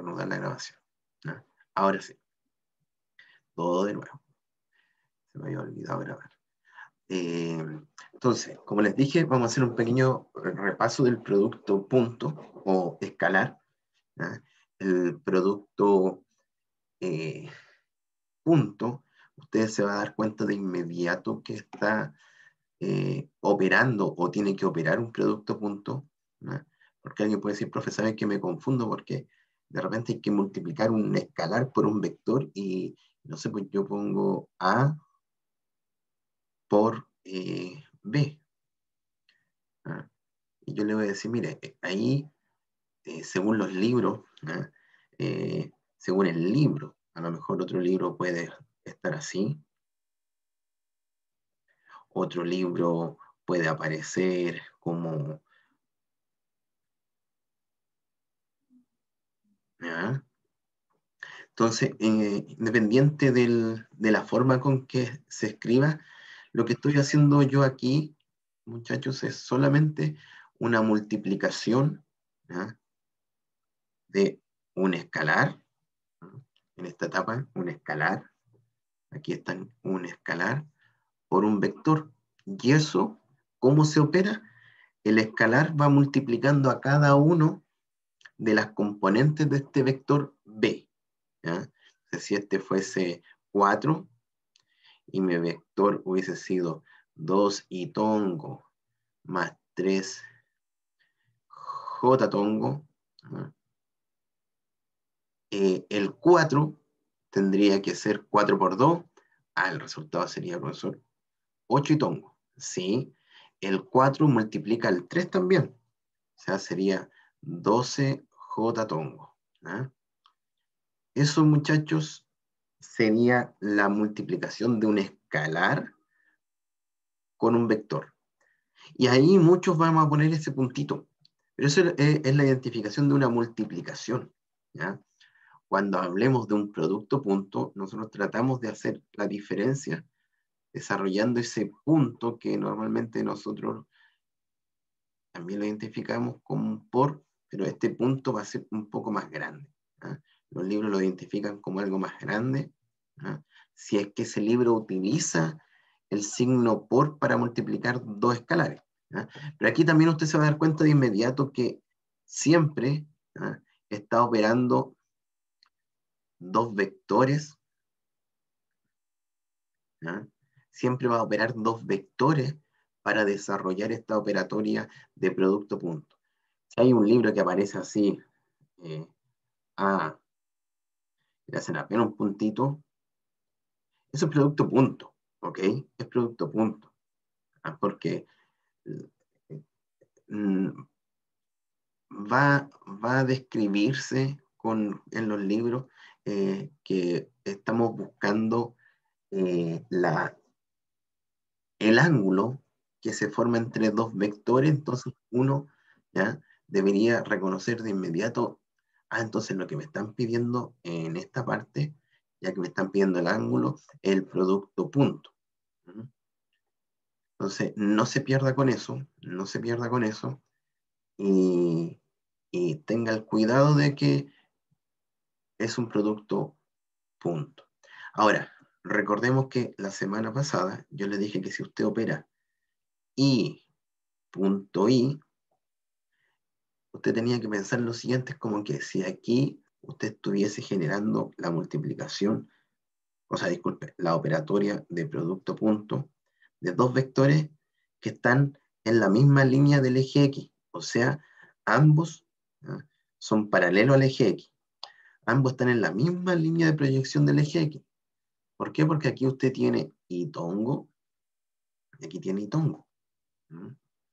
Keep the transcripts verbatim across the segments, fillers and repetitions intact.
reanudar la grabación. ¿Ya? Ahora sí. Todo de nuevo. Se me había olvidado grabar. Eh, entonces, como les dije, vamos a hacer un pequeño repaso del producto punto o escalar. ¿Ya? El producto eh, punto, ustedes se van a dar cuenta de inmediato que está eh, operando o tiene que operar un producto punto, ¿no? Porque alguien puede decir, profe, ¿sabes que me confundo? Porque de repente hay que multiplicar un escalar por un vector y, no sé, pues yo pongo A por eh, B. ¿Ah? Y yo le voy a decir, mire, ahí, eh, según los libros, ¿ah? eh, según el libro, a lo mejor otro libro puede estar así, otro libro puede aparecer como... ¿ya? Entonces, eh, independiente del, de la forma con que se escriba, lo que estoy haciendo yo aquí, muchachos, es solamente una multiplicación, ¿ya? De un escalar, ¿no? En esta etapa, un escalar, aquí está un escalar, por un vector. Y eso, ¿cómo se opera? El escalar va multiplicando a cada uno de las componentes de este vector B. ¿Ya? Entonces, si este fuese cuatro y mi vector hubiese sido dos y tongo más tres j tongo, ¿no? eh, el cuatro tendría que ser cuatro por dos. Ah, el resultado sería, profesor, ocho y tongo. Sí, el cuatro multiplica el tres también. O sea, sería doce j tongo. ¿Ah? Eso, muchachos, sería la multiplicación de un escalar con un vector. Y ahí muchos vamos a poner ese puntito. Pero eso es, es la identificación de una multiplicación. ¿Ya? Cuando hablemos de un producto punto, nosotros tratamos de hacer la diferencia desarrollando ese punto que normalmente nosotros también lo identificamos como un por, pero este punto va a ser un poco más grande. ¿Ya? Los libros lo identifican como algo más grande, ¿ya? Si es que ese libro utiliza el signo por para multiplicar dos escalares. ¿Ya? Pero aquí también usted se va a dar cuenta de inmediato que siempre, ¿ya?, está operando dos vectores, ¿ya? Siempre va a operar dos vectores para desarrollar esta operatoria de producto punto. Si hay un libro que aparece así, eh, A, le hacen apenas un puntito, eso es producto punto, ¿ok? Es producto punto, ¿ah? Porque mm, va, va a describirse con, en los libros eh, que estamos buscando eh, la, el ángulo que se forma entre dos vectores, entonces uno, ¿ya?, debería reconocer de inmediato, ah, entonces lo que me están pidiendo en esta parte, ya que me están pidiendo el ángulo, el producto punto. ¿Mm? Entonces, no se pierda con eso, no se pierda con eso, y, y tenga el cuidado de que es un producto punto. Ahora, recordemos que la semana pasada yo le dije que si usted opera i punto i, usted tenía que pensar lo siguiente, es como que si aquí usted estuviese generando la multiplicación, o sea, disculpe, la operatoria de producto punto de dos vectores que están en la misma línea del eje X, o sea, ambos, ¿ah?, son paralelos al eje X. Ambos están en la misma línea de proyección del eje X. ¿Por qué? Porque aquí usted tiene y tongo y aquí tiene y tongo. ¿Mm?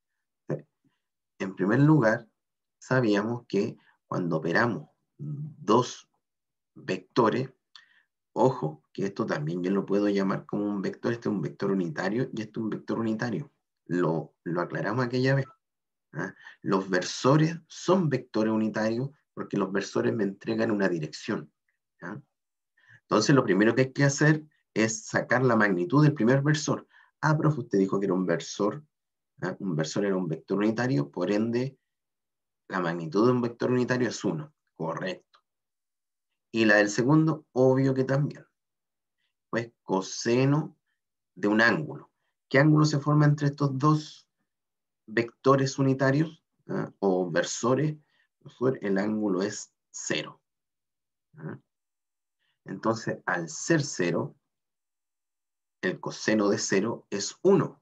En primer lugar, sabíamos que cuando operamos dos vectores, ojo, que esto también yo lo puedo llamar como un vector, este es un vector unitario y este es un vector unitario. Lo, lo aclaramos aquella vez. ¿Ah? Los versores son vectores unitarios porque los versores me entregan una dirección. ¿Ah? Entonces lo primero que hay que hacer es sacar la magnitud del primer versor. Ah, profe, usted dijo que era un versor. ¿Ah? Un versor era un vector unitario, por ende, la magnitud de un vector unitario es uno. Correcto. Y la del segundo, obvio que también. Pues coseno de un ángulo. ¿Qué ángulo se forma entre estos dos vectores unitarios, ¿ah? O versores? El ángulo es cero. ¿Ah? Entonces, al ser cero, el coseno de cero es uno.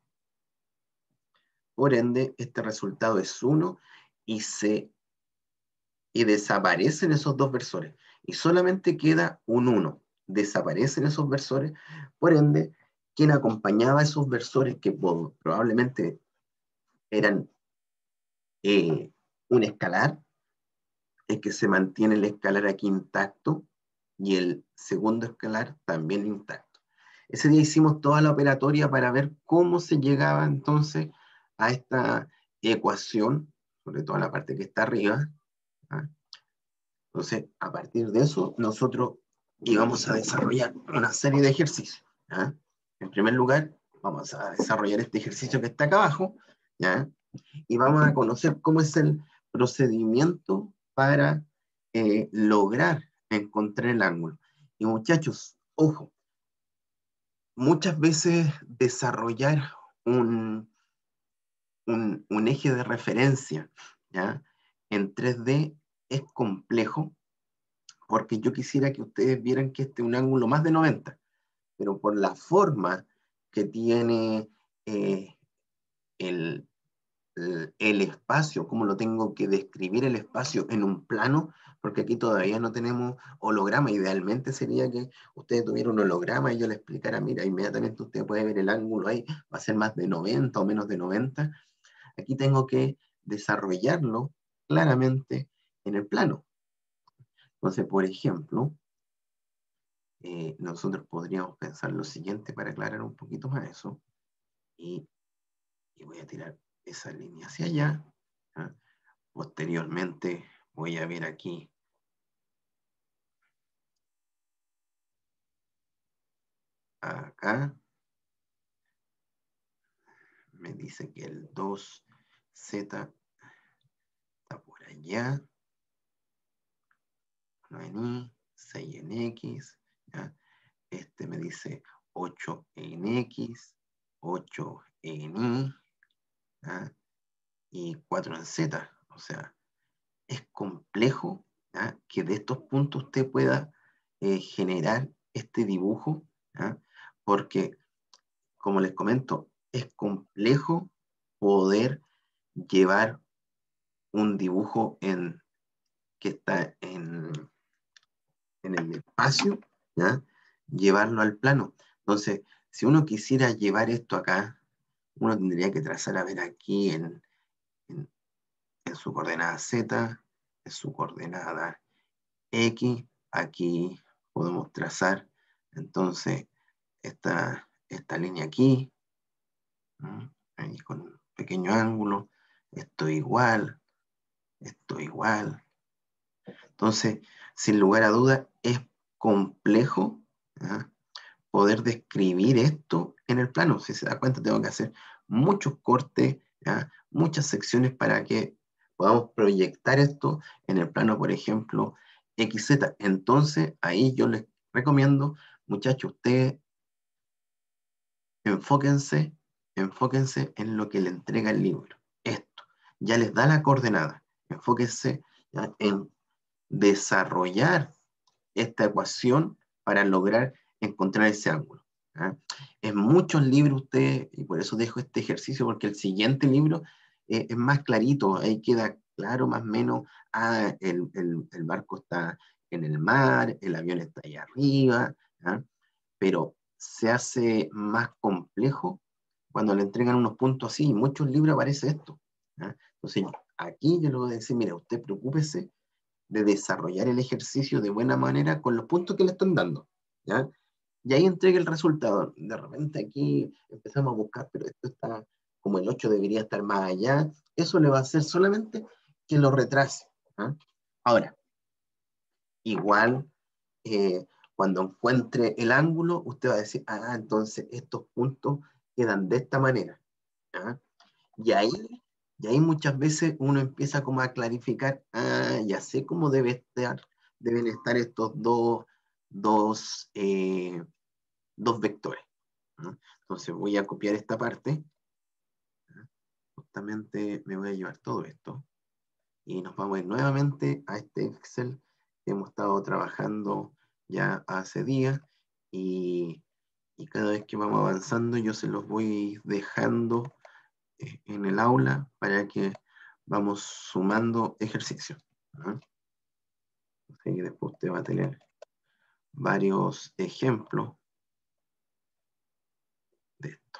Por ende, este resultado es uno y, se, y desaparecen esos dos versores. Y solamente queda un uno. Desaparecen esos versores. Por ende, quien acompañaba a esos versores, que probablemente eran eh, un escalar, es que se mantiene el escalar aquí intacto y el segundo escalar también intacto. Ese día hicimos toda la operatoria para ver cómo se llegaba entonces a esta ecuación, sobre todo la parte que está arriba. ¿Ah? Entonces, a partir de eso, nosotros íbamos a desarrollar una serie de ejercicios. ¿Ah? En primer lugar, vamos a desarrollar este ejercicio que está acá abajo, ¿ya? Y vamos a conocer cómo es el procedimiento para eh, lograr encontrar el ángulo. Y muchachos, ojo, muchas veces desarrollar un, un, un eje de referencia, ¿ya? En tres D es complejo, porque yo quisiera que ustedes vieran que este es un ángulo más de noventa, pero por la forma que tiene eh, el, el, el espacio, cómo lo tengo que describir el espacio en un plano, porque aquí todavía no tenemos holograma. Idealmente sería que ustedes tuvieran un holograma y yo les explicara, mira, inmediatamente usted puede ver el ángulo ahí, va a ser más de noventa o menos de noventa. Aquí tengo que desarrollarlo claramente en el plano. Entonces, por ejemplo, eh, nosotros podríamos pensar lo siguiente para aclarar un poquito más eso. Y, y voy a tirar esa línea hacia allá. ¿Ah? Posteriormente voy a ver aquí acá. Me dice que el dos Z está por allá. uno en Y, seis en X. ¿Ya? Este me dice ocho en X, ocho en Y, ¿ya? Y cuatro en Z. O sea, es complejo, ¿ya? Que de estos puntos usted pueda eh, generar este dibujo, ¿ya? Porque, como les comento, es complejo poder llevar un dibujo en, que está en, en el espacio, ¿ya? Llevarlo al plano. Entonces, si uno quisiera llevar esto acá, uno tendría que trazar, a ver, aquí en, en, en su coordenada Z, en su coordenada X, aquí podemos trazar entonces esta, esta línea aquí, ¿no? Ahí con un pequeño ángulo, esto igual, esto igual. Entonces, sin lugar a dudas, es complejo, ¿ya? Poder describir esto en el plano. Si se da cuenta, tengo que hacer muchos cortes, ¿ya? Muchas secciones para que podamos proyectar esto en el plano, por ejemplo, equis zeta. Entonces, ahí yo les recomiendo, muchachos, ustedes enfóquense, enfóquense en lo que le entrega el libro. Esto, ya les da la coordenada. Enfóquense, ¿ya? En desarrollar esta ecuación para lograr encontrar ese ángulo. ¿Ah? En muchos libros usted, y por eso dejo este ejercicio, porque el siguiente libro eh, es más clarito, ahí queda claro más o menos, ah, el, el, el barco está en el mar, el avión está allá arriba, ¿ah? Pero se hace más complejo cuando le entregan unos puntos así, y en muchos libros aparece esto. ¿Ah? Entonces, aquí yo le voy a decir, mira, usted preocúpese de desarrollar el ejercicio de buena manera con los puntos que le están dando, ¿ya? Y ahí entrega el resultado. De repente aquí empezamos a buscar, pero esto está como el ocho debería estar más allá. Eso le va a hacer solamente que lo retrase. ¿Ah? Ahora, igual, eh, cuando encuentre el ángulo, usted va a decir, ah, entonces estos puntos quedan de esta manera. ¿Ah? Y ahí, y ahí muchas veces uno empieza como a clarificar, ah, ya sé cómo debe estar deben estar estos dos, dos, eh, dos vectores, ¿no? Entonces voy a copiar esta parte, ¿no? Justamente me voy a llevar todo esto y nos vamos a ir nuevamente a este Excel que hemos estado trabajando ya hace días, y, y cada vez que vamos avanzando yo se los voy dejando eh, en el aula para que vamos sumando ejercicios, ¿no? Así que después usted va a tener varios ejemplos de esto.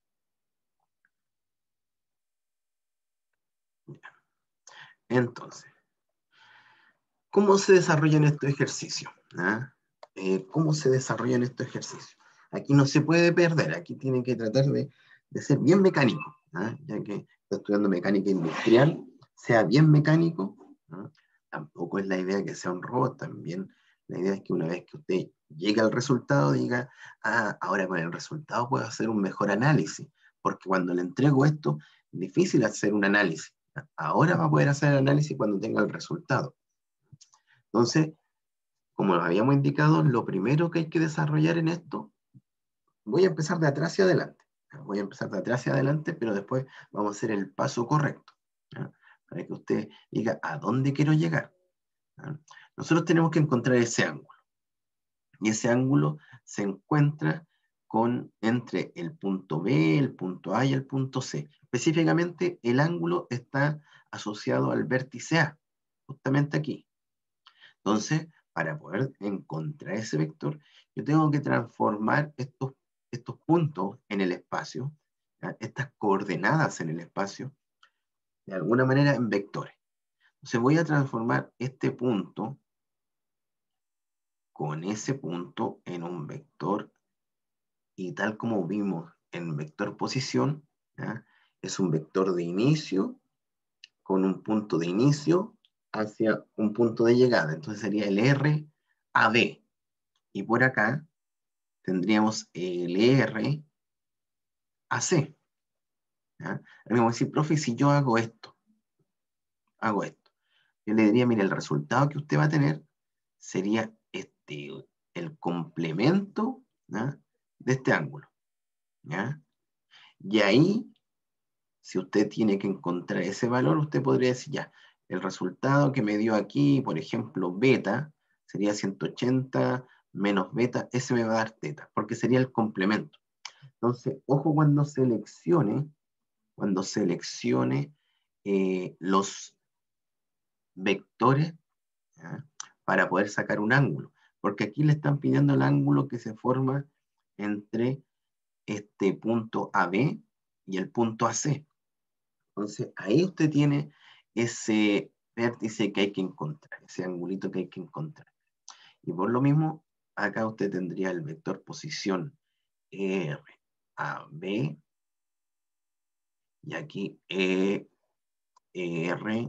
Entonces, ¿cómo se desarrollan estos ejercicios? ¿Ah? Eh, ¿Cómo se desarrollan estos ejercicios? Aquí no se puede perder, aquí tiene que tratar de, de ser bien mecánico, ¿ah? Ya que está estudiando mecánica industrial, sea bien mecánico, ¿ah? Tampoco es la idea que sea un robot, también la idea es que una vez que usted llegue al resultado diga, ah, ahora con el resultado puedo hacer un mejor análisis, porque cuando le entrego esto, es difícil hacer un análisis. Ahora va a poder hacer el análisis cuando tenga el resultado. Entonces, como nos habíamos indicado, lo primero que hay que desarrollar en esto, voy a empezar de atrás hacia adelante. Voy a empezar de atrás hacia adelante, pero después vamos a hacer el paso correcto, ¿ya? Para que usted diga a dónde quiero llegar, ¿ya? Nosotros tenemos que encontrar ese ángulo. Y ese ángulo se encuentra con, entre el punto B, el punto A y el punto C. Específicamente, el ángulo está asociado al vértice A, justamente aquí. Entonces, para poder encontrar ese vector, yo tengo que transformar estos, estos puntos en el espacio, ¿ya? Estas coordenadas en el espacio, de alguna manera en vectores. Entonces voy a transformar este punto con ese punto en un vector, y tal como vimos en vector posición, ¿ya? Es un vector de inicio con un punto de inicio hacia un punto de llegada. Entonces sería el R A B. Y por acá tendríamos el R A C. ¿Ya? A mí me voy a decir, profe, si yo hago esto, hago esto, yo le diría, mire, el resultado que usted va a tener sería este, el complemento, ¿ya?, de este ángulo, ¿ya? Y ahí, si usted tiene que encontrar ese valor, usted podría decir, ya, el resultado que me dio aquí, por ejemplo, beta, sería ciento ochenta menos beta, ese me va a dar teta, porque sería el complemento. Entonces, ojo cuando seleccione, cuando seleccione eh, los vectores, ¿ya?, para poder sacar un ángulo, porque aquí le están pidiendo el ángulo que se forma entre este punto A B y el punto A C. Entonces, ahí usted tiene ese vértice que hay que encontrar, ese angulito que hay que encontrar. Y por lo mismo, acá usted tendría el vector posición R A B, y aquí E R,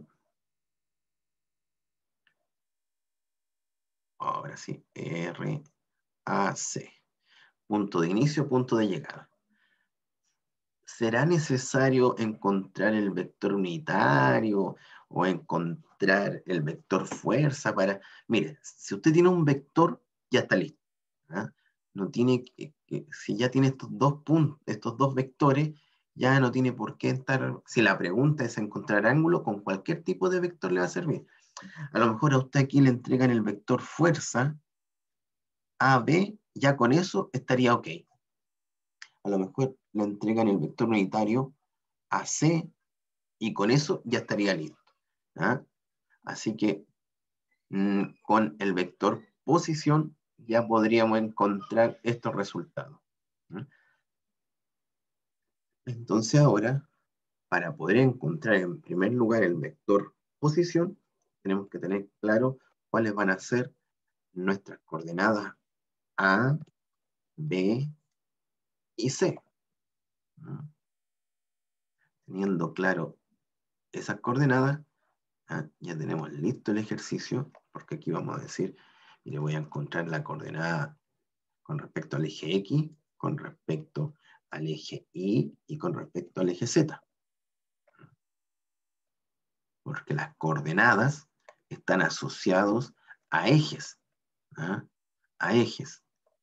ahora sí, R A C. Punto de inicio, punto de llegada. ¿Será necesario encontrar el vector unitario o encontrar el vector fuerza para...? Mire, si usted tiene un vector, ya está listo, ¿ah? No tiene que, que- si ya tiene estos dos puntos, estos dos vectores, ya no tiene por qué estar... Si la pregunta es encontrar ángulo, con cualquier tipo de vector le va a servir. A lo mejor a usted aquí le entregan el vector fuerza A B, ya con eso estaría ok. A lo mejor le entregan el vector unitario A C, y con eso ya estaría listo, ¿ah? Así que mmm, con el vector posición ya podríamos encontrar estos resultados, ¿ah? Entonces ahora, para poder encontrar en primer lugar el vector posición, tenemos que tener claro cuáles van a ser nuestras coordenadas A, B y C, ¿ah? Teniendo claro esas coordenadas, ¿ah?, ya tenemos listo el ejercicio, porque aquí vamos a decir, mire, voy a encontrar la coordenada con respecto al eje X, con respecto al eje Y y con respecto al eje Z. Porque las coordenadas están asociados a ejes, ¿ah? A ejes.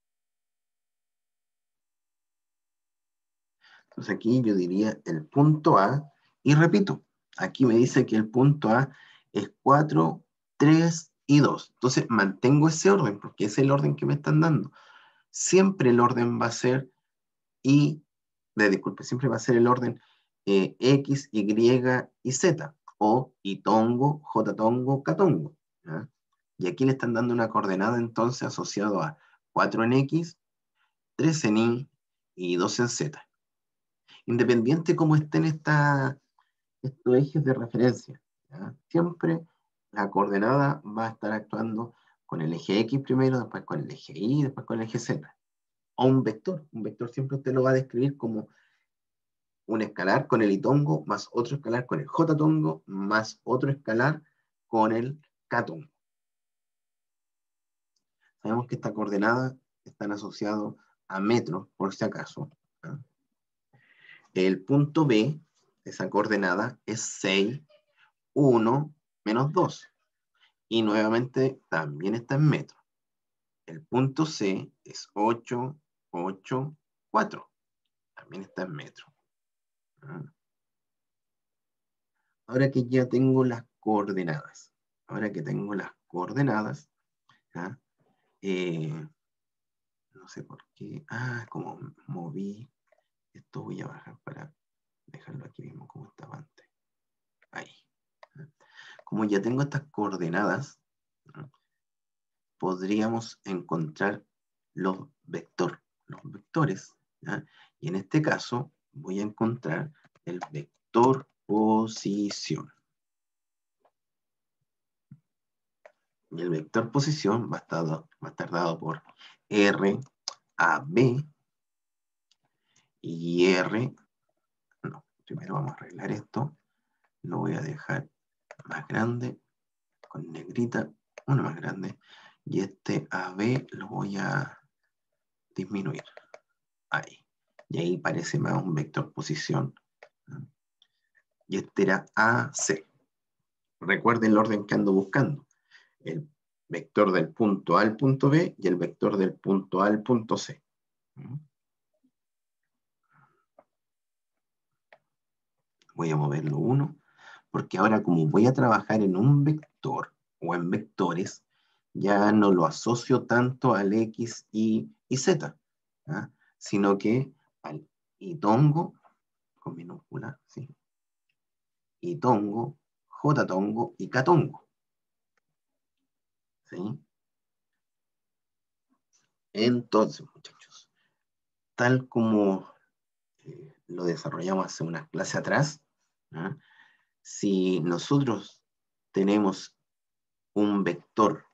Entonces aquí yo diría el punto A, y repito, aquí me dice que el punto A es cuatro, tres y dos. Entonces mantengo ese orden, porque es el orden que me están dando. Siempre el orden va a ser y, de, disculpe, siempre va a ser el orden eh, X, Y y Z, o Y tongo, J tongo, K tongo. ¿Ya? Y aquí le están dando una coordenada entonces asociado a cuatro en X, tres en Y y dos en Z. Independiente cómo estén esta, estos ejes de referencia, ¿ya? Siempre la coordenada va a estar actuando con el eje X primero, después con el eje Y, después con el eje Z. O un vector. Un vector siempre usted lo va a describir como un escalar con el Y tongo, más otro escalar con el J tongo, más otro escalar con el K tongo. Sabemos que esta coordenada están asociados a metros, por si acaso, ¿ya? El punto B, esa coordenada, es seis, uno, menos dos. Y nuevamente también está en metros. El punto C es ocho, ocho, cuatro. También está en metros. ¿Ya? Ahora que ya tengo las coordenadas, ahora que tengo las coordenadas, ¿ya? Eh, no sé por qué, ah, como moví, esto voy a bajar para dejarlo aquí mismo como estaba antes. Ahí. ¿Ya? Como ya tengo estas coordenadas, ¿ya? Podríamos encontrar los vectores, los vectores, ¿ya? Y en este caso voy a encontrar el vector posición. Y el vector posición va a estar, va a estar dado por R a B y R. No, primero vamos a arreglar esto. Lo voy a dejar más grande, con negrita, uno más grande. Y este A B lo voy a disminuir. Ahí. Y ahí parece más un vector posición. Y este era A C. Recuerden el orden que ando buscando. El vector del punto A al punto B y el vector del punto A al punto C. Voy a moverlo uno, porque ahora como voy a trabajar en un vector o en vectores, ya no lo asocio tanto al X, Y y Z, ¿ya? Sino que al Y tongo, con minúscula, ¿sí? Y tongo, J tongo y K tongo. ¿Sí? Entonces, muchachos, tal como eh, lo desarrollamos hace unas clases atrás, ¿ya? Si nosotros tenemos un vector,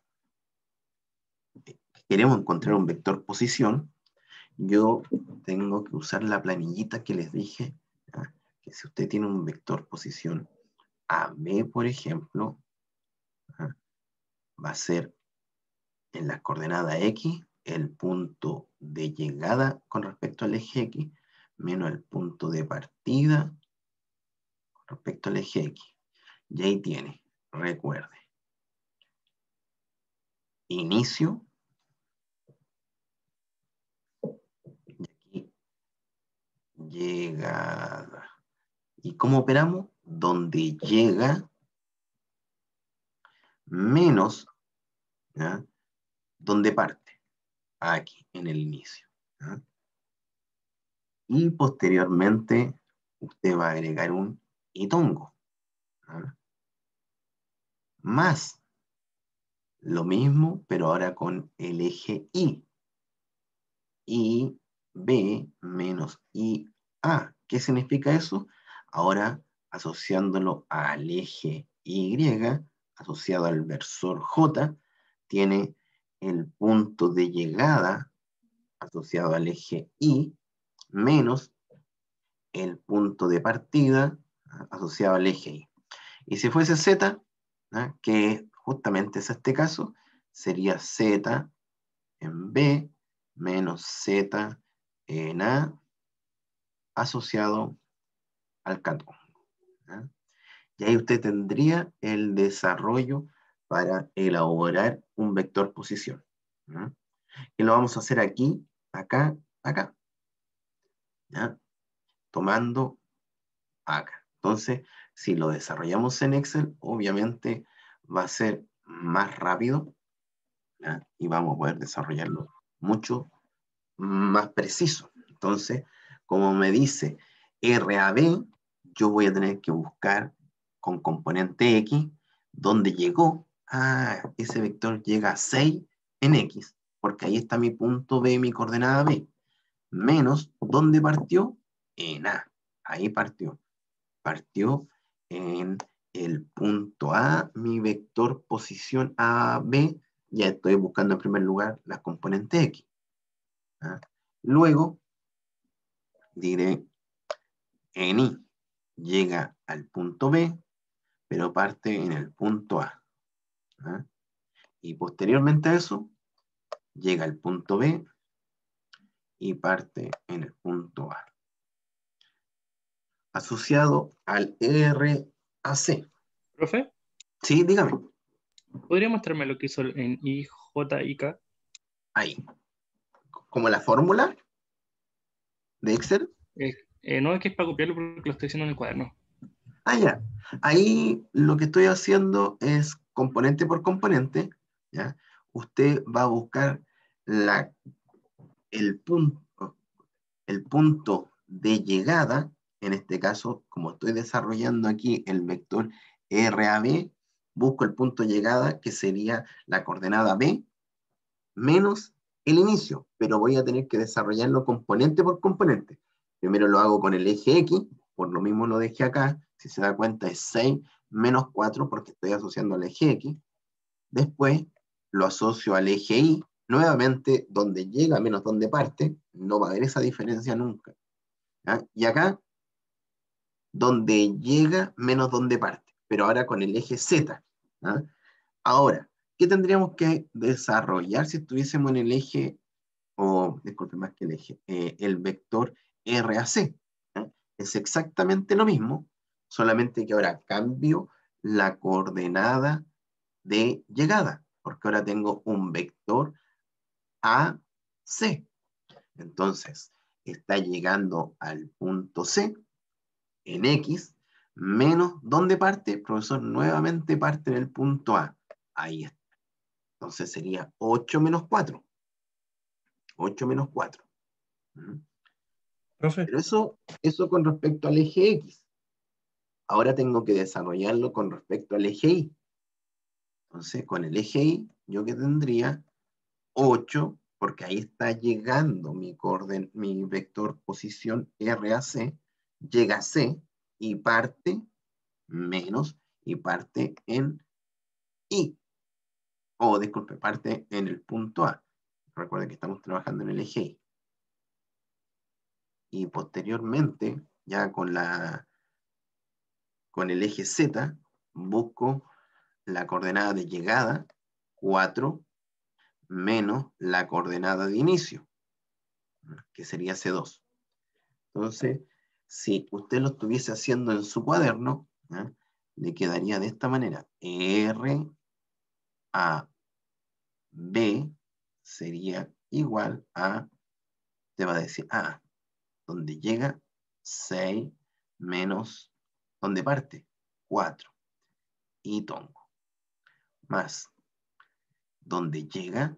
queremos encontrar un vector posición, yo tengo que usar la planillita que les dije, ¿ya? Que si usted tiene un vector posición A B, por ejemplo, ¿ya? Va a ser en la coordenada X el punto de llegada con respecto al eje X menos el punto de partida con respecto al eje X. Y ahí tiene, recuerde, inicio, y aquí llegada. ¿Y cómo operamos? Donde llega menos, ¿ya? Donde parte, aquí, en el inicio, ¿ya? Y posteriormente usted va a agregar un itongo, ¿ya? Más lo mismo, pero ahora con el eje Y. Y B menos I A. ¿Qué significa eso? Ahora asociándolo al eje Y, asociado al versor J, tiene el punto de llegada asociado al eje Y menos el punto de partida asociado al eje Y. Y si fuese Z, ¿eh? Que justamente es este caso, sería Z en B menos Z en A asociado al catón, ¿eh? Y ahí usted tendría el desarrollo para elaborar un vector posición. ¿Ya? Y lo vamos a hacer aquí, acá, acá. ¿Ya? Tomando acá. Entonces, si lo desarrollamos en Excel, obviamente va a ser más rápido, ¿ya? Y vamos a poder desarrollarlo mucho más preciso. Entonces, como me dice R A B, yo voy a tener que buscar con componente X dónde llegó. Ah, ese vector llega a seis en X, porque ahí está mi punto B, mi coordenada B, menos dónde partió en A. Ahí partió. Partió en el punto A, mi vector posición A B. Ya estoy buscando en primer lugar las componentes X. ¿Ah? Luego diré en I llega al punto B, pero parte en el punto A. ¿Ah? Y posteriormente a eso, llega al punto B y parte en el punto A. Asociado al R A C. Profe, Sí, dígame. ¿podría mostrarme lo que hizo en I J I K? Ahí. Como la fórmula de Excel. Eh, eh, no es que es para copiarlo porque lo estoy haciendo en el cuaderno. Ah, ya. Ahí lo que estoy haciendo es componente por componente. ¿Ya? Usted va a buscar la, el punto, el punto de llegada. En este caso, como estoy desarrollando aquí el vector R A B, busco el punto de llegada, que sería la coordenada B, menos el inicio, pero voy a tener que desarrollarlo componente por componente. Primero lo hago con el eje X, por lo mismo lo dejé acá, si se da cuenta es seis menos cuatro porque estoy asociando al eje X. Después lo asocio al eje Y, nuevamente donde llega menos donde parte, no va a haber esa diferencia nunca. ¿Ya? Y acá, donde llega menos donde parte, pero ahora con el eje Z. ¿Ya? Ahora, ¿qué tendríamos que desarrollar si estuviésemos en el eje, o disculpe, más que el eje, eh, el vector R A C? ¿Eh? Es exactamente lo mismo, solamente que ahora cambio la coordenada de llegada, porque ahora tengo un vector A C. Entonces, está llegando al punto C en X, menos, ¿dónde parte? Profesor, nuevamente parte en el punto A. Ahí está. Entonces sería ocho menos cuatro. ocho menos cuatro. ¿Mm? Profe, Pero eso, eso con respecto al eje X. Ahora tengo que desarrollarlo con respecto al eje Y. Entonces, con el eje Y, yo que tendría ocho, porque ahí está llegando mi, coorden, mi vector posición R A C, llega a C y parte menos y parte en Y. O, oh, disculpe, parte en el punto A. Recuerden que estamos trabajando en el eje Y. Y posteriormente, ya con la con el eje Z, busco la coordenada de llegada, cuatro, menos la coordenada de inicio, que sería C dos. Entonces, si usted lo estuviese haciendo en su cuaderno, ¿eh? Le quedaría de esta manera. R A B sería igual a, te va a decir, A, donde llega seis menos, donde parte cuatro, y tongo, más donde llega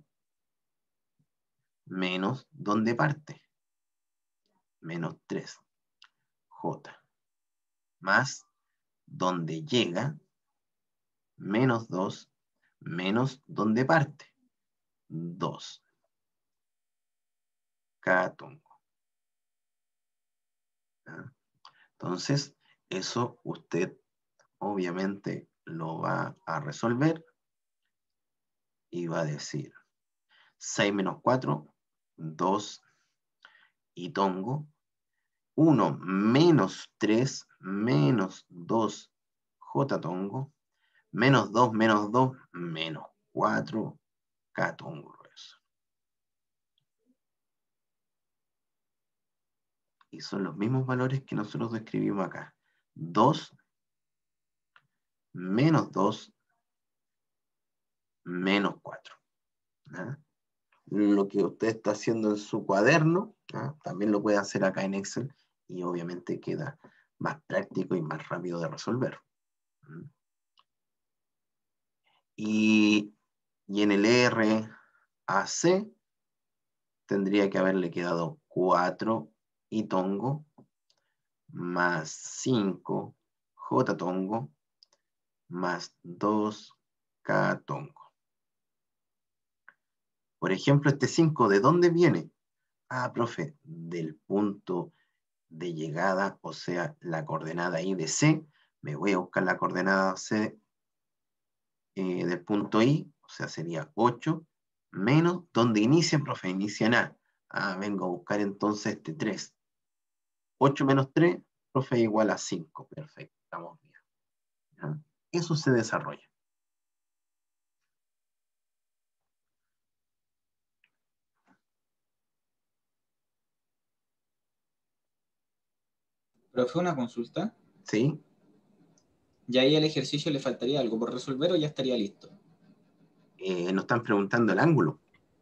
menos donde parte, menos tres, J, más donde llega menos dos, menos donde parte, dos, K tongo. ¿Ya? Entonces, eso usted obviamente lo va a resolver y va a decir seis menos cuatro, dos y tongo, uno menos tres menos dos, J tongo, menos dos menos dos, menos cuatro, K tongo grueso. Y son los mismos valores que nosotros describimos acá. dos menos dos menos cuatro. ¿Ah? Lo que usted está haciendo en su cuaderno, ¿ah? También lo puede hacer acá en Excel y obviamente queda más práctico y más rápido de resolver. ¿Mm? Y, y en el R A C tendría que haberle quedado cuatro y tongo más cinco J tongo más dos K tongo. Por ejemplo, este cinco, ¿de dónde viene? Ah, profe, del punto de llegada, o sea, la coordenada I de C. Me voy a buscar la coordenada C eh, del punto I, o sea, sería ocho, menos, donde inicia, profe, inicia en A. Ah, vengo a buscar entonces este tres. ocho menos tres, profe, igual a cinco. Perfecto, estamos bien. ¿Ya? Eso se desarrolla. Profe, una consulta. ¿Sí? ¿Y ahí al ejercicio le faltaría algo por resolver o ya estaría listo? Eh, nos están preguntando el ángulo.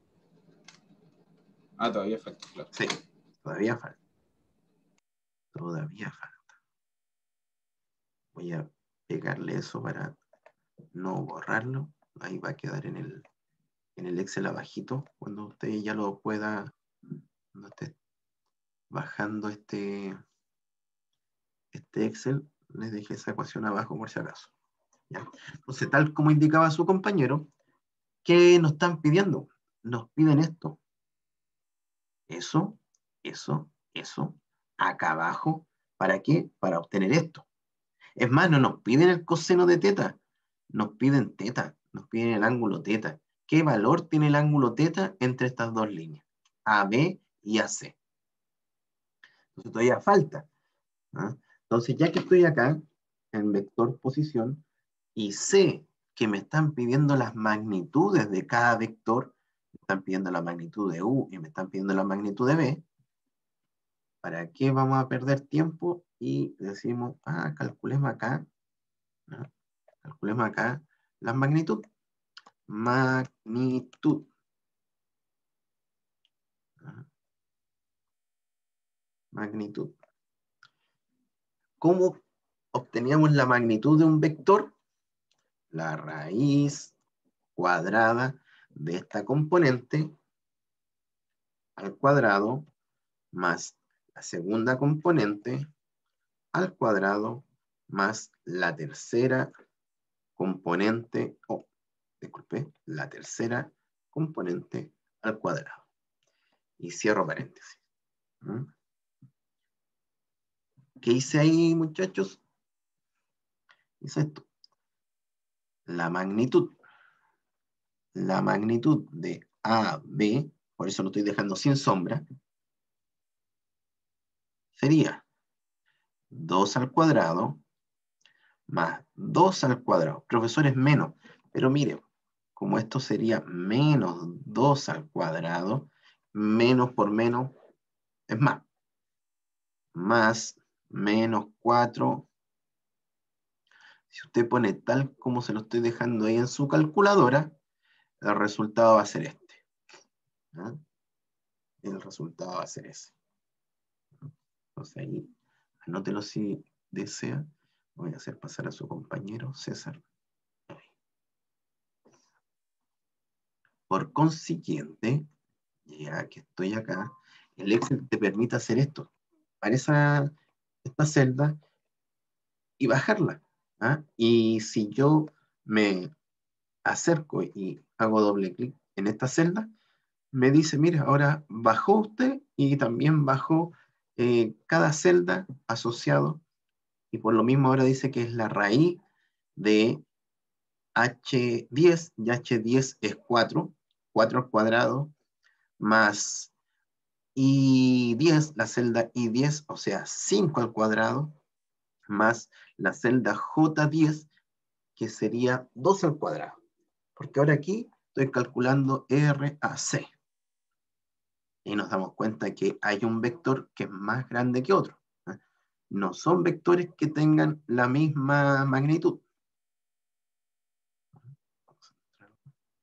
Ah, todavía falta, claro. Sí, todavía falta. Todavía falta. Voy a pegarle eso para no borrarlo. Ahí va a quedar en el, en el Excel abajito, cuando usted ya lo pueda, cuando esté bajando este, este Excel, les dejé esa ecuación abajo por si acaso. ¿Ya? Entonces, tal como indicaba su compañero, ¿qué nos están pidiendo? Nos piden esto. Eso, eso, eso, acá abajo. ¿Para qué? Para obtener esto. Es más, no nos piden el coseno de teta, nos piden teta, nos piden el ángulo teta. ¿Qué valor tiene el ángulo teta entre estas dos líneas? A B y A C. Entonces todavía falta. ¿Ah? Entonces, ya que estoy acá, en vector posición, y sé que me están pidiendo las magnitudes de cada vector, me están pidiendo la magnitud de U y me están pidiendo la magnitud de B, ¿para qué vamos a perder tiempo? Y decimos, ah, calculemos acá, ¿no? Calculemos acá la magnitud. Magnitud. ¿No? Magnitud. ¿Cómo obteníamos la magnitud de un vector? La raíz cuadrada de esta componente al cuadrado más la segunda componente al cuadrado más la tercera componente, oh, disculpe, la tercera componente al cuadrado. Y cierro paréntesis. ¿Mm? ¿Qué hice ahí, muchachos? Hice esto. La magnitud. La magnitud de A B, por eso lo estoy dejando sin sombra, sería dos al cuadrado más dos al cuadrado. Profesor, es menos, pero mire, como esto sería menos dos al cuadrado, menos por menos es más. Más menos cuatro. Si usted pone tal como se lo estoy dejando ahí en su calculadora, el resultado va a ser este. ¿Ah? El resultado va a ser ese. Entonces ahí, anótelo si desea. Voy a hacer pasar a su compañero César. Por consiguiente, ya que estoy acá, el Excel te permite hacer esto. Para esa, esta celda y bajarla. ¿Ah? Y si yo me acerco y hago doble clic en esta celda, me dice, mire, ahora bajó usted y también bajó eh, cada celda asociado, y por lo mismo ahora dice que es la raíz de H diez, y H diez es cuatro, cuatro al cuadrado, más I diez, la celda I diez, o sea, cinco al cuadrado, más la celda J diez, que sería dos al cuadrado. Porque ahora aquí estoy calculando R A C. Y nos damos cuenta que hay un vector que es más grande que otro. ¿Eh? No son vectores que tengan la misma magnitud.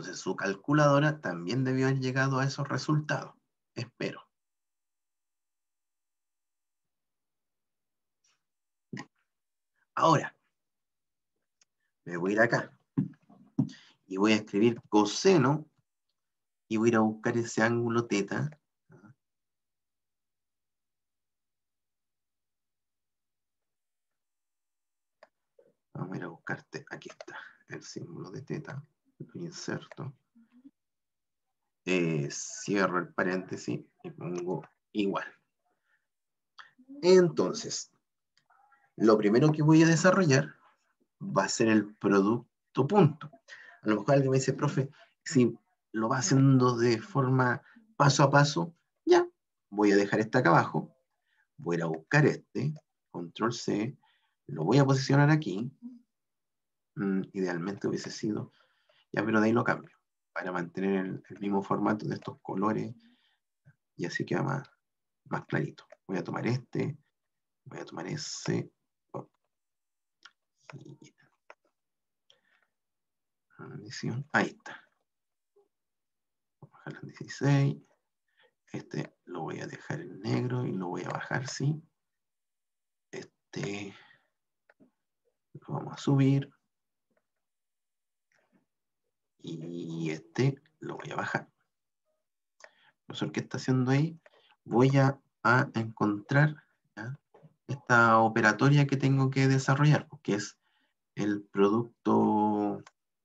Entonces su calculadora también debió haber llegado a esos resultados. Espero. Ahora, me voy a ir acá y voy a escribir coseno y voy a ir a buscar ese ángulo teta. Vamos a ir a buscarte, aquí está, el símbolo de teta, lo inserto, eh, cierro el paréntesis y pongo igual. Entonces, lo primero que voy a desarrollar va a ser el producto punto. A lo mejor alguien me dice, profe, si lo va haciendo de forma paso a paso, ya, voy a dejar este acá abajo, voy a ir a buscar este, control C, lo voy a posicionar aquí, mm, idealmente hubiese sido, ya, pero de ahí lo cambio, para mantener el, el mismo formato de estos colores, y así queda más, más clarito. Voy a tomar este, voy a tomar ese, oh, y, ahí está. Voy a bajar en dieciséis. Este lo voy a dejar en negro y lo voy a bajar, sí. Este lo vamos a subir. Y este lo voy a bajar. Profesor, ¿qué está haciendo ahí? Voy a, a encontrar, ¿ya?, esta operatoria que tengo que desarrollar, que es el producto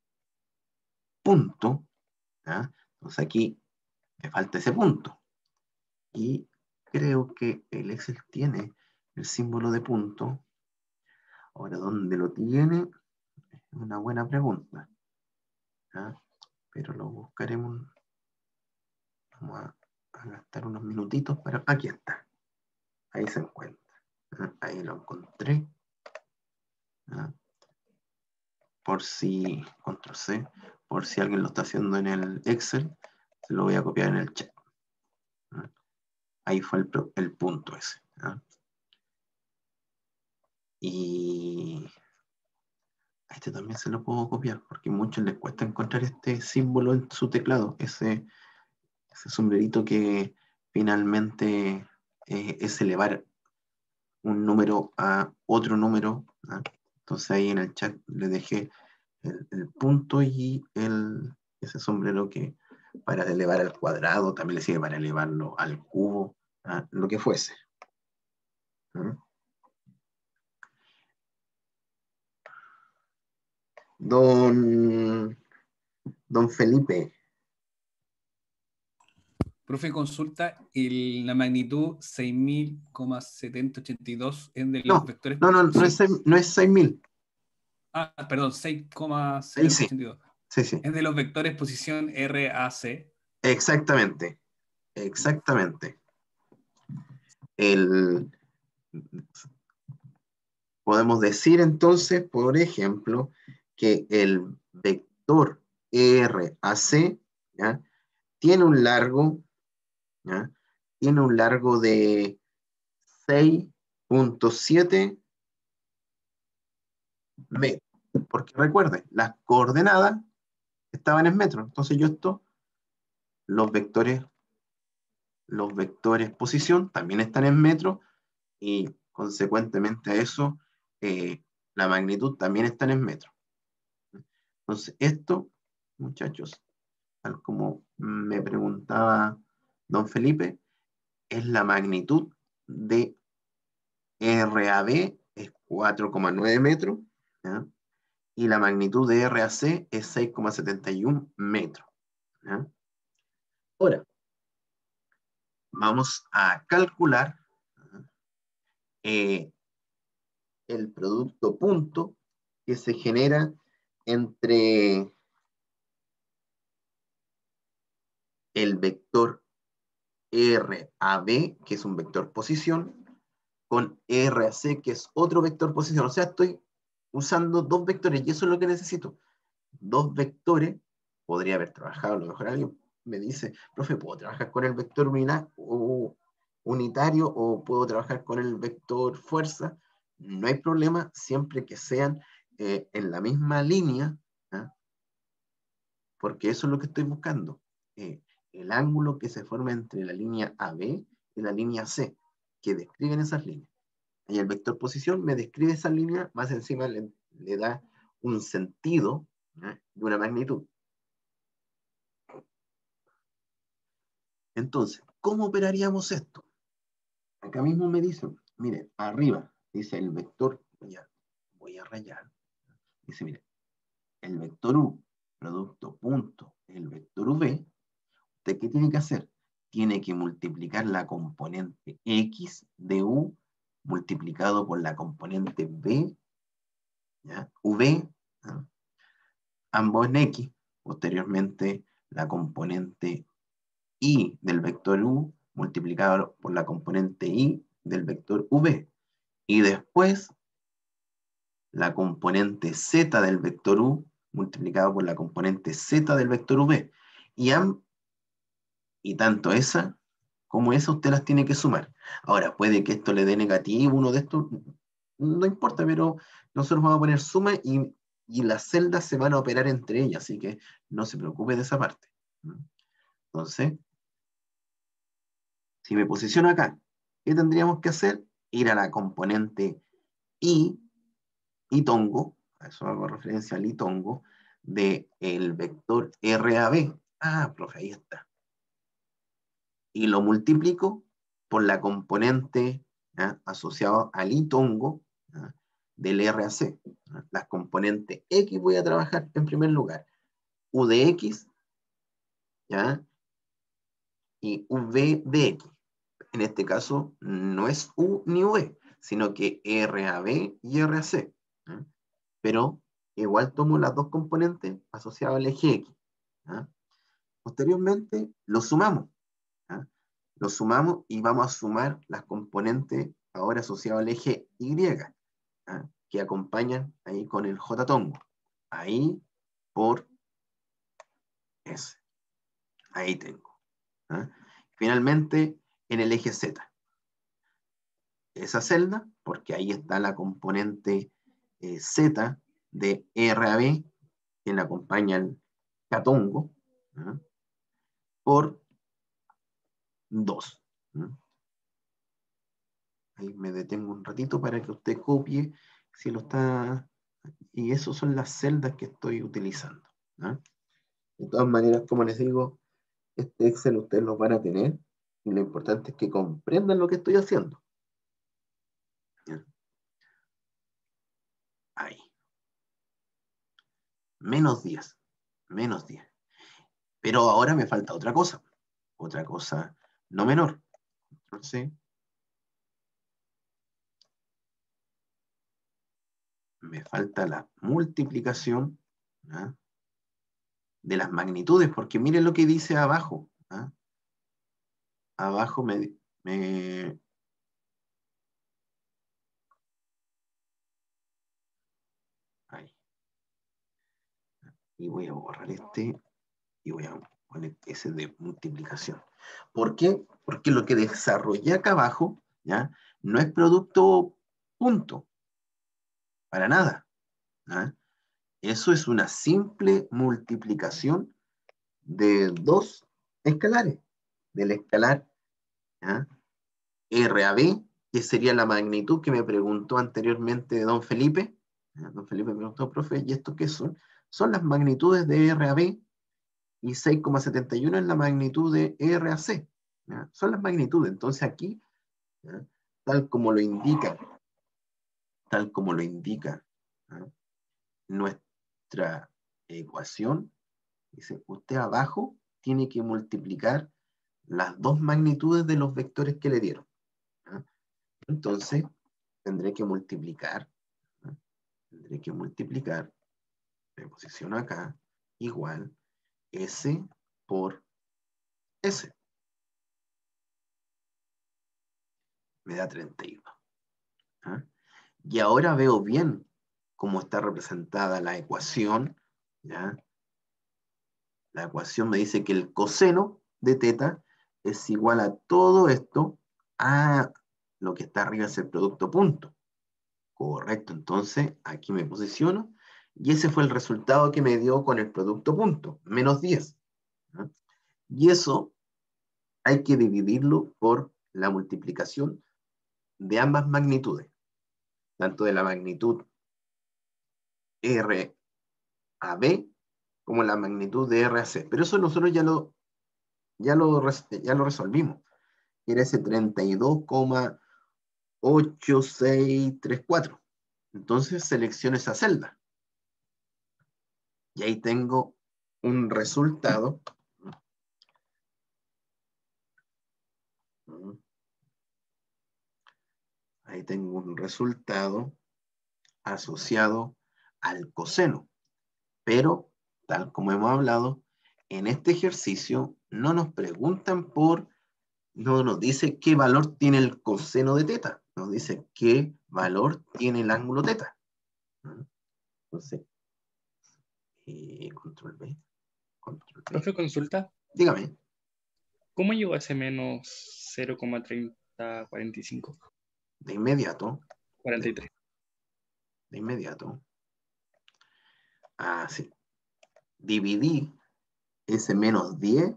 punto, ¿ya? Entonces aquí me falta ese punto. Y creo que el Excel tiene el símbolo de punto. Ahora, ¿dónde lo tiene? Es una buena pregunta, ¿ya? Pero lo buscaremos. Vamos a, a gastar unos minutitos para... Aquí está. Ahí se encuentra. ¿Ya? Ahí lo encontré. ¿Ya? Por si... control C. Por si alguien lo está haciendo en el Excel, se lo voy a copiar en el chat. ¿Ya? Ahí fue el, el punto ese. ¿Ya? Y... a este también se lo puedo copiar, porque a muchos les cuesta encontrar este símbolo en su teclado, ese, ese sombrerito que finalmente eh, es elevar un número a otro número, ¿no? Entonces ahí en el chat le dejé el, el punto y el, ese sombrero que para elevar al cuadrado, también le sirve para elevarlo al cubo, ¿no?, lo que fuese. ¿No? Don, don Felipe. Profe, consulta, el, la magnitud seis mil setecientos ochenta y dos es de los No, vectores. no, no, no es, no es seis mil. Ah, perdón, Ahí seis sí, setecientos ochenta y dos. sí, sí. Es de los vectores posición R A C. Exactamente, exactamente. El, podemos decir entonces, por ejemplo, que el vector R A C, ¿ya?, tiene un largo, ¿ya?, tiene un largo de seis punto siete metros. Porque recuerden, las coordenadas estaban en metros. Entonces yo esto, los vectores, los vectores posición también están en metros y consecuentemente a eso, eh, la magnitud también está en metros. Entonces esto, muchachos, tal como me preguntaba don Felipe, es la magnitud de R A B, es cuatro coma nueve metros, ¿ya?, y la magnitud de R A C es seis coma setenta y uno metros. ¿Ya? Ahora, vamos a calcular eh, el producto punto que se genera entre el vector R A B, que es un vector posición, con R A C, que es otro vector posición. O sea, estoy usando dos vectores y eso es lo que necesito. Dos vectores. Podría haber trabajado, a lo mejor alguien me dice, profe, ¿puedo trabajar con el vector unitario o puedo trabajar con el vector fuerza? No hay problema, siempre que sean eh, en la misma línea, ¿eh? porque eso es lo que estoy buscando. Eh, el ángulo que se forma entre la línea A B y la línea C, que describen esas líneas. Y el vector posición me describe esa línea, más encima le, le da un sentido, ¿eh? Y una magnitud. Entonces, ¿cómo operaríamos esto? Acá mismo me dicen, mire, arriba dice el vector, voy a, voy a rayar, dice, mire, el vector U, producto punto, el vector V, ¿usted qué tiene que hacer? Tiene que multiplicar la componente X de U multiplicado por la componente V, ¿ya? V, ¿ya? Ambos en X, posteriormente la componente Y del vector U multiplicado por la componente Y del vector V, y después la componente Z del vector U multiplicado por la componente Z del vector V, y, am, y tanto esa como esa usted las tiene que sumar. Ahora, puede que esto le dé negativo, uno de estos, no importa, pero nosotros vamos a poner suma y, y las celdas se van a operar entre ellas, así que no se preocupe de esa parte. Entonces, si me posiciono acá, ¿qué tendríamos que hacer? Ir a la componente I, itongo, a eso hago referencia al itongo, del vector R A B. Ah, profe, ahí está. Y lo multiplico por la componente, ¿ya?, asociado al itongo, ¿ya?, del R A C. ¿Ya? Las componentes X voy a trabajar en primer lugar. U de X, ¿ya?, y V de X. En este caso no es U ni V, sino que R A B y R A C. ¿Ya? Pero igual tomo las dos componentes asociadas al eje X. ¿Ya? Posteriormente lo sumamos. ¿Ya? Lo sumamos y vamos a sumar las componentes ahora asociadas al eje Y, ¿ya?, que acompañan ahí con el J-tongo. Ahí por S. Ahí tengo. ¿Ya? Finalmente en el eje Z. Esa celda, porque ahí está la componente eh, Z de R A B, que le acompaña el J-tongo, ¿ya?, por dos. ¿Ya? Ahí me detengo un ratito para que usted copie si lo está. Y esas son las celdas que estoy utilizando. ¿Ya? De todas maneras, como les digo, este Excel ustedes lo van a tener y lo importante es que comprendan lo que estoy haciendo. ¿Ya? Ahí. Menos diez. Menos diez. Pero ahora me falta otra cosa. Otra cosa no menor. Entonces, me falta la multiplicación, ¿ya?, de las magnitudes, porque miren lo que dice abajo. ¿Ya? Abajo me, me ahí. Y voy a borrar este y voy a poner ese de multiplicación. ¿Por qué? Porque lo que desarrollé acá abajo, ¿ya?, no es producto punto, para nada. ¿Ya? Eso es una simple multiplicación de dos escalares. Del escalar, ¿ya?, R A B, que sería la magnitud que me preguntó anteriormente don Felipe. ¿Ya? Don Felipe me preguntó, profe, ¿y esto qué son? Son las magnitudes de R A B, y seis coma setenta y uno es la magnitud de R A C. ¿Ya? Son las magnitudes. Entonces aquí, ¿ya?, tal como lo indica, tal como lo indica, ¿ya?, nuestra ecuación, dice, usted abajo tiene que multiplicar las dos magnitudes de los vectores que le dieron. ¿Ya? Entonces, tendré que multiplicar, ¿ya?, tendré que multiplicar, me posiciono acá, igual S por S. Me da treinta y uno. ¿Ah? Y ahora veo bien cómo está representada la ecuación. ¿Ya? La ecuación me dice que el coseno de teta es igual a todo esto, a lo que está arriba es el producto punto. Correcto, entonces aquí me posiciono Y ese fue el resultado que me dio con el producto punto, menos diez. ¿no? Y eso hay que dividirlo por la multiplicación de ambas magnitudes, tanto de la magnitud R a B como la magnitud de R a C. Pero eso nosotros ya lo, ya lo, ya lo resolvimos. Era ese treinta y dos coma ocho seis tres cuatro. Entonces selecciono esa celda. Y ahí tengo un resultado. Ahí tengo un resultado asociado al coseno. Pero, tal como hemos hablado, en este ejercicio no nos preguntan por, no nos dice qué valor tiene el coseno de teta, nos dice qué valor tiene el ángulo teta. Entonces, eh, control B, control B. Profe, consulta. Dígame. ¿Cómo llegó a ese menos cero coma treinta cuarenta y cinco? De inmediato. cuarenta y tres. De, de inmediato. Ah, sí. Dividí ese menos diez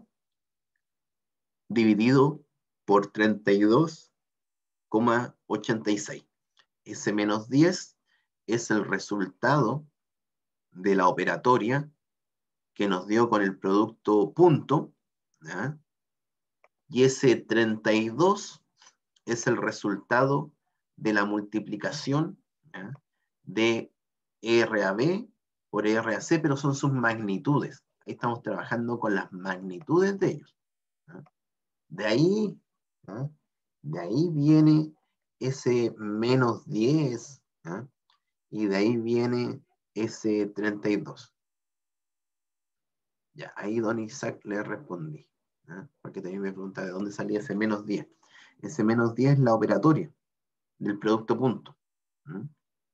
dividido por treinta y dos coma ochenta y seis. Ese menos diez es el resultado de la operatoria que nos dio con el producto punto, ¿ya? Y ese treinta y dos es el resultado de la multiplicación, ¿ya? De R a B por R a C, pero son sus magnitudes. Ahí estamos trabajando con las magnitudes de ellos. ¿ya? De ahí, ¿ya? de ahí viene ese menos diez, ¿ya? y de ahí viene ese treinta y dos. Ya, ahí don Isaac le respondí, ¿ya? porque también me pregunta de dónde salía ese menos diez. Ese menos diez es la operatoria del producto punto. ¿Mm?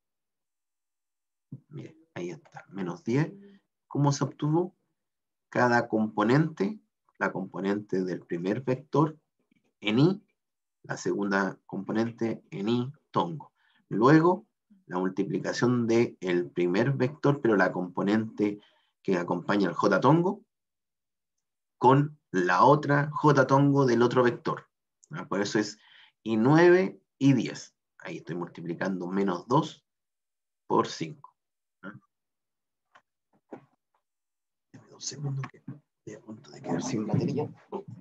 Mire, ahí está, menos diez. ¿Cómo se obtuvo? Cada componente, la componente del primer vector en I, la segunda componente en I, tongo. Luego, la multiplicación del primer vector, pero la componente que acompaña al J tongo, con la otra J tongo del otro vector. ¿no? Por eso es I nueve y diez. Ahí estoy multiplicando menos dos por cinco. ¿no? Dame dos segundos que estoy a punto de quedar sin batería.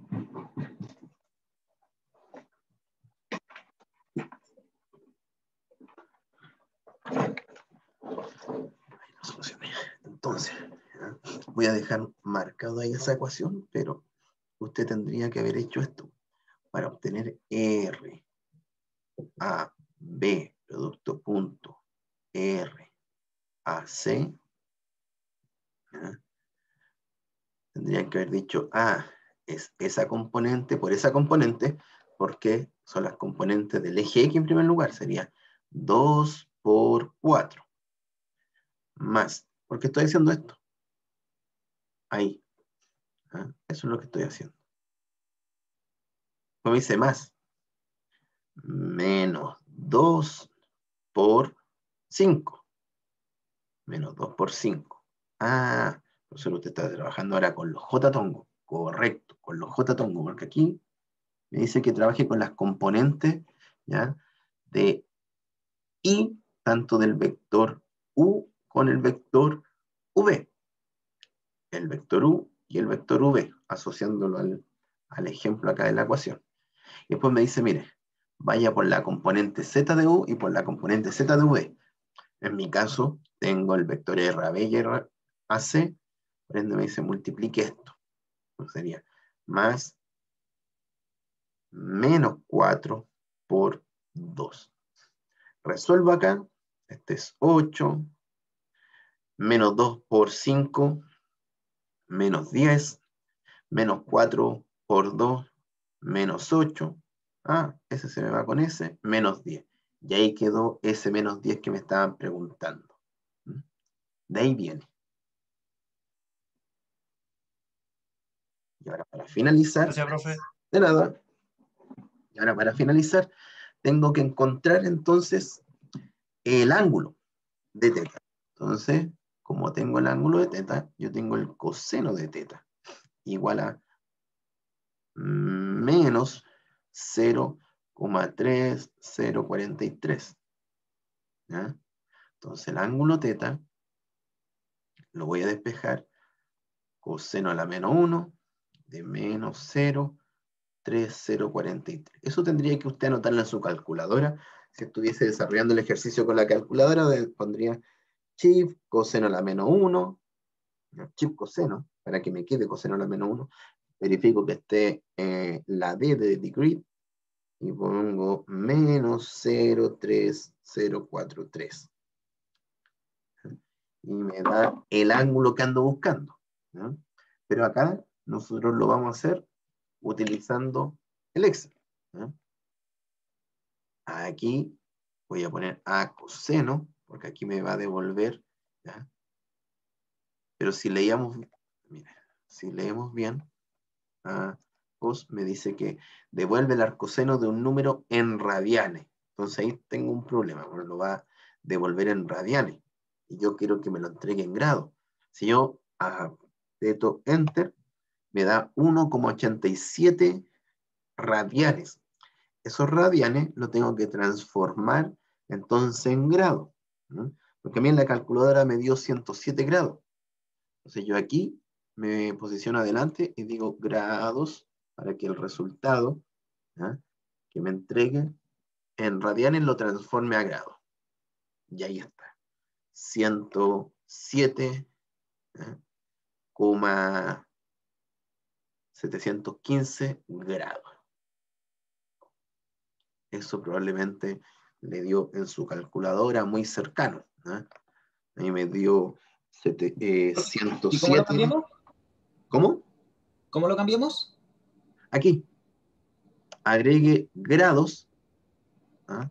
Ahí lo solucioné. Entonces, ¿ya? voy a dejar marcado ahí esa ecuación, pero usted tendría que haber hecho esto para obtener R a B, producto punto, R a C. ¿ya? Tendrían que haber dicho, ah, es esa componente por esa componente, porque son las componentes del eje X en primer lugar, sería dos por cuatro, más, ¿por qué estoy haciendo esto? Ahí, ¿ah? Eso es lo que estoy haciendo. Como dice más, menos dos por cinco, menos dos por cinco. Ah, entonces usted está trabajando ahora con los J tongo, correcto, con los J tongo, porque aquí me dice que trabaje con las componentes, ¿ya? de I, tanto del vector U con el vector V. El vector U y el vector V, asociándolo al, al ejemplo acá de la ecuación. Y después me dice, mire, vaya por la componente Z de U y por la componente Z de V. En mi caso, tengo el vector R a B y R a C, por ende me dice, multiplique esto. Entonces sería más menos cuatro por dos. Resuelvo acá, este es ocho, menos dos por cinco, menos diez, menos cuatro por dos, menos ocho, ah, ese se me va con ese, menos diez. Y ahí quedó ese menos diez que me estaban preguntando. De ahí viene. Y ahora para finalizar, Gracias, profe. de nada, y ahora para finalizar, tengo que encontrar entonces el ángulo de teta. Entonces, como tengo el ángulo de teta, yo tengo el coseno de teta, igual a menos cero coma tres cero cuarenta y tres. ¿Ya? Entonces el ángulo teta lo voy a despejar, coseno a la menos uno de menos cero coma tres cero cuarenta y tres. Eso tendría que usted anotarlo en su calculadora. Si estuviese desarrollando el ejercicio con la calculadora, pondría chip coseno a la menos uno, chip coseno, para que me quede coseno a la menos uno. Verifico que esté eh, la D de degree y pongo menos cero coma tres cero cuatro tres. Y me da el ángulo que ando buscando, ¿no? Pero acá nosotros lo vamos a hacer utilizando el Excel, ¿no? Aquí voy a poner A coseno, porque aquí me va a devolver, ¿ya? Pero si leíamos, mire, si leemos bien, A cos me dice que devuelve el arcoseno de un número en radianes. Entonces ahí tengo un problema, porque lo va a devolver en radianes. Y yo quiero que me lo entregue en grado. Si yo aprieto Enter, me da uno coma ochenta y siete radianes. Esos radianes lo tengo que transformar entonces en grado, ¿no? Porque a mí en la calculadora me dio ciento siete grados. Entonces yo aquí me posiciono adelante y digo grados para que el resultado, ¿ya?, que me entregue en radianes lo transforme a grados. Y ahí está. ciento siete coma setecientos quince grados. Eso probablemente le dio en su calculadora muy cercano, ¿eh? Ahí me dio sete, eh, ciento siete. ¿Y cómo lo cambiamos? ¿Cómo? ¿Cómo lo cambiamos? Aquí. Agregue grados, ¿eh?,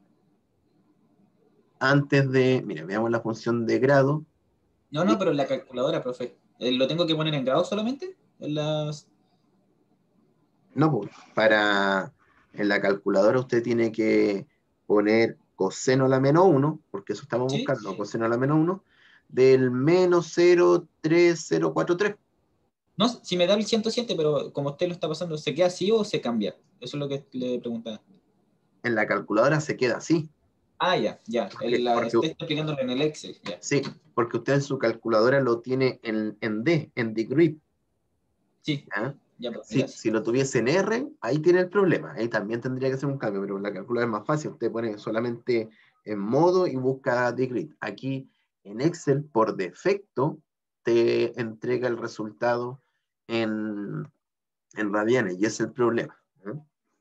antes de, mira, veamos la función de grado. No, no, pero en la calculadora, profe. Eh, ¿Lo tengo que poner en grados solamente? En las... No, pues, para, en la calculadora usted tiene que poner coseno a la menos uno, porque eso estamos ¿Sí? buscando, coseno a la menos uno, del menos cero coma tres cero cuatro tres. No, si me da el ciento siete, pero como usted lo está pasando, ¿se queda así o se cambia? Eso es lo que le preguntaba. En la calculadora se queda así. Ah, ya, ya. Porque, El, la, porque, usted está aplicándolo en el Excel, ya. sí, porque usted en su calculadora lo tiene en, en D, en degree. Sí, ¿Ya? ya, profe, Si, gracias. si lo tuviese en R, ahí tiene el problema. Ahí también tendría que hacer un cambio, pero en la calculadora es más fácil. Usted pone solamente en modo y busca degree. Aquí en Excel, por defecto, te entrega el resultado en, en radianes, y ese es el problema, ¿no?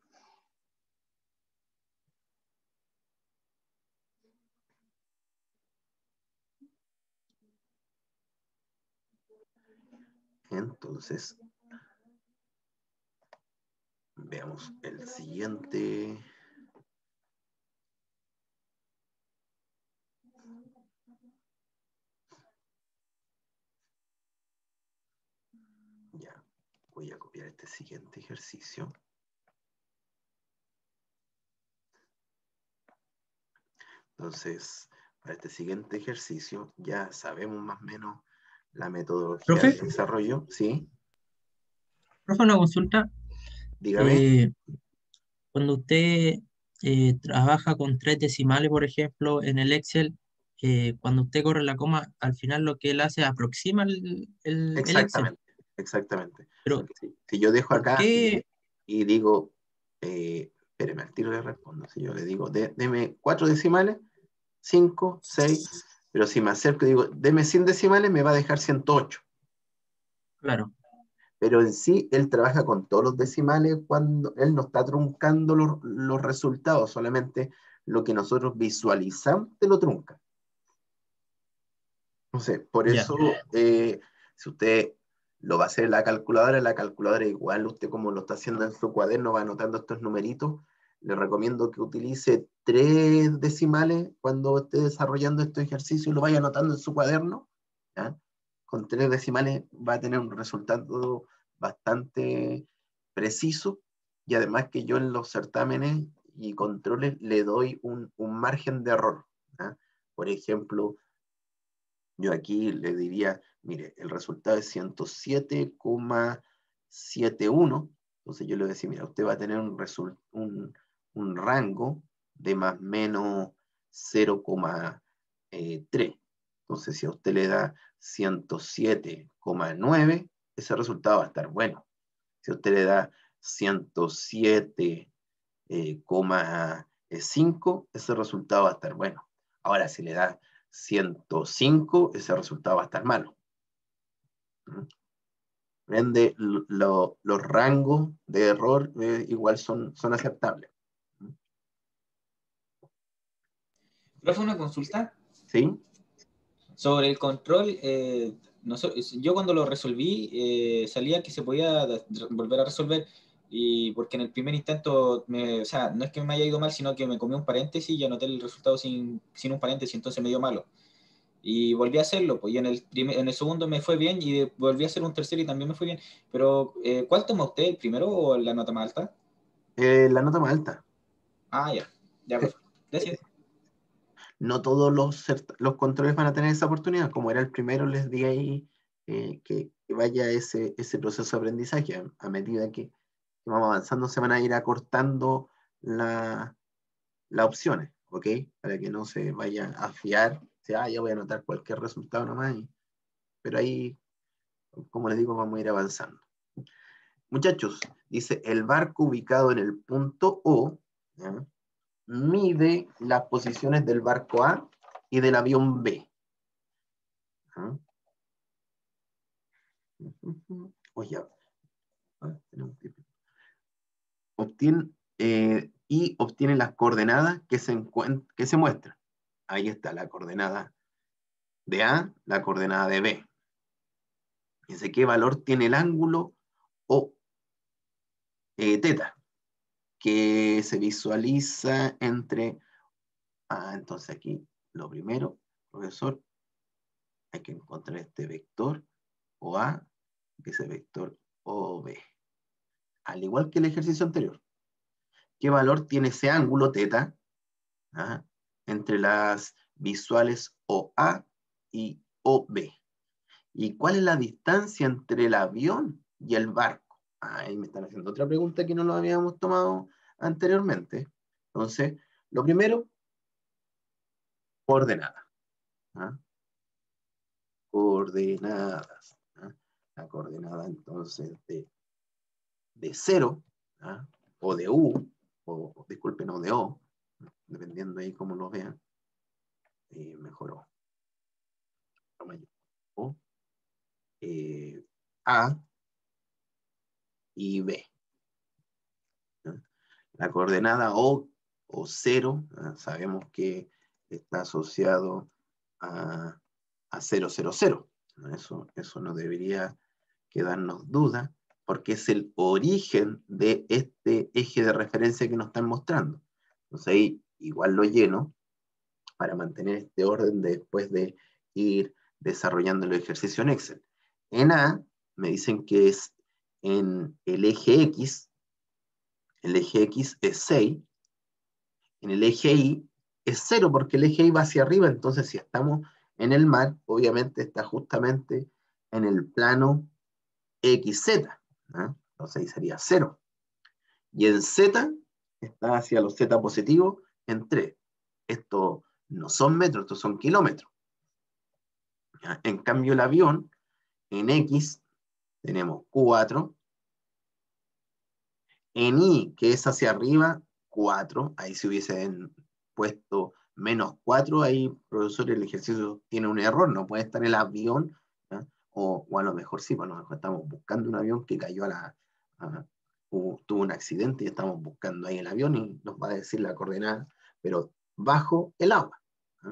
Entonces, veamos el siguiente. Ya, voy a copiar este siguiente ejercicio. Entonces, para este siguiente ejercicio ya sabemos más o menos la metodología Profe, de desarrollo. ¿Sí? profe, una consulta. Dígame. Eh, cuando usted eh, trabaja con tres decimales, por ejemplo, en el Excel, eh, cuando usted corre la coma, al final lo que él hace aproxima el, el- el Excel. Exactamente, exactamente. Pero, Porque si, si yo dejo ¿por acá y, qué? y digo, eh, espéreme, al tiro le respondo. Si yo le digo, de, deme cuatro decimales, cinco, seis, pero si me acerco y digo, deme cien decimales, me va a dejar ciento ocho. Claro, Pero en sí, él trabaja con todos los decimales cuando él no está truncando los, los resultados, solamente lo que nosotros visualizamos te lo trunca. No sé, por ya, eso, eh, si usted lo va a hacer en la calculadora, la calculadora igual, usted como lo está haciendo en su cuaderno, va anotando estos numeritos, le recomiendo que utilice tres decimales cuando esté desarrollando este ejercicio y lo vaya anotando en su cuaderno, ¿ya? Con tres decimales va a tener un resultado bastante preciso, y además que yo en los certámenes y controles le doy un, un margen de error, ¿ya? Por ejemplo, yo aquí le diría, mire, el resultado es ciento siete coma setenta y uno, entonces yo le voy a decir, mira, usted va a tener un, un, un rango de más o menos cero coma tres. Entonces, si a usted le da ciento siete coma nueve, ese resultado va a estar bueno. Si a usted le da ciento siete coma cinco, ese resultado va a estar bueno. Ahora, si le da ciento cinco, ese resultado va a estar malo. Vende lo, los rangos de error eh, igual son, son aceptables. Profe, una consulta. ¿Sí? Sobre el control, eh, no sé, yo cuando lo resolví eh, salía que se podía volver a resolver, y porque en el primer intento, me, o sea, no es que me haya ido mal, sino que me comí un paréntesis y anoté el resultado sin, sin un paréntesis, entonces me dio malo. Y volví a hacerlo, pues, y en el, primer, en el segundo me fue bien, y volví a hacer un tercero y también me fue bien. Pero, eh, ¿cuál toma usted, el primero o la nota más alta? Eh, la nota más alta. Ah, ya, ya, perfecto. Gracias. No todos los, los controles van a tener esa oportunidad. Como era el primero, les di ahí eh, que, que vaya ese, ese proceso de aprendizaje. A, a medida que, que vamos avanzando, se van a ir acortando la, las opciones, ¿ok? Para que no se vaya a fiar. O sea, ah, ya voy a anotar cualquier resultado nomás. Y, pero ahí, como les digo, vamos a ir avanzando. Muchachos, dice, el barco ubicado en el punto O, ¿ya?, mide las posiciones del barco A y del avión B. ¿Ah? Oye, ah, obtiene, eh, y obtiene las coordenadas que se, que se muestran. Ahí está la coordenada de A, la coordenada de B. Dice qué valor tiene el ángulo o eh, teta, que se visualiza entre... Ah, entonces aquí lo primero, profesor, hay que encontrar este vector O A, que es el vector O B. Al igual que el ejercicio anterior. ¿Qué valor tiene ese ángulo teta, ¿ah?, entre las visuales O A y O B? ¿Y cuál es la distancia entre el avión y el barco? Ah, ahí me están haciendo otra pregunta que no lo habíamos tomado anteriormente. Entonces, lo primero, coordenadas. ¿Ah? Coordenadas. ¿Ah? La coordenada entonces de, de cero, ¿ah?, o de U, o disculpen, o de O, dependiendo ahí cómo lo vean, eh, mejoró. O, eh, A y B. ¿No? La coordenada O o cero, ¿no?, sabemos que está asociado a, a cero, cero, cero. ¿No? Eso, eso no debería quedarnos duda, porque es el origen de este eje de referencia que nos están mostrando. Entonces ahí igual lo lleno para mantener este orden de, después de ir desarrollando el ejercicio en Excel. En A me dicen que es en el eje X, el eje X es seis, en el eje Y es cero, porque el eje Y va hacia arriba, entonces si estamos en el mar, obviamente está justamente en el plano equis zeta, ¿no? Entonces ahí sería cero. Y en Z está hacia los Z positivos en tres. Esto no son metros, estos son kilómetros. ¿Ya? En cambio el avión, en X, tenemos cuatro. En Y, que es hacia arriba, cuatro. Ahí se hubiesen puesto menos cuatro, ahí, profesor, el ejercicio tiene un error, no puede estar el avión, ¿ya? O, o a lo mejor sí, pues a lo mejor estamos buscando un avión que cayó a la... A, o tuvo un accidente y estamos buscando ahí el avión y nos va a decir la coordenada, pero bajo el agua. ¿Eh?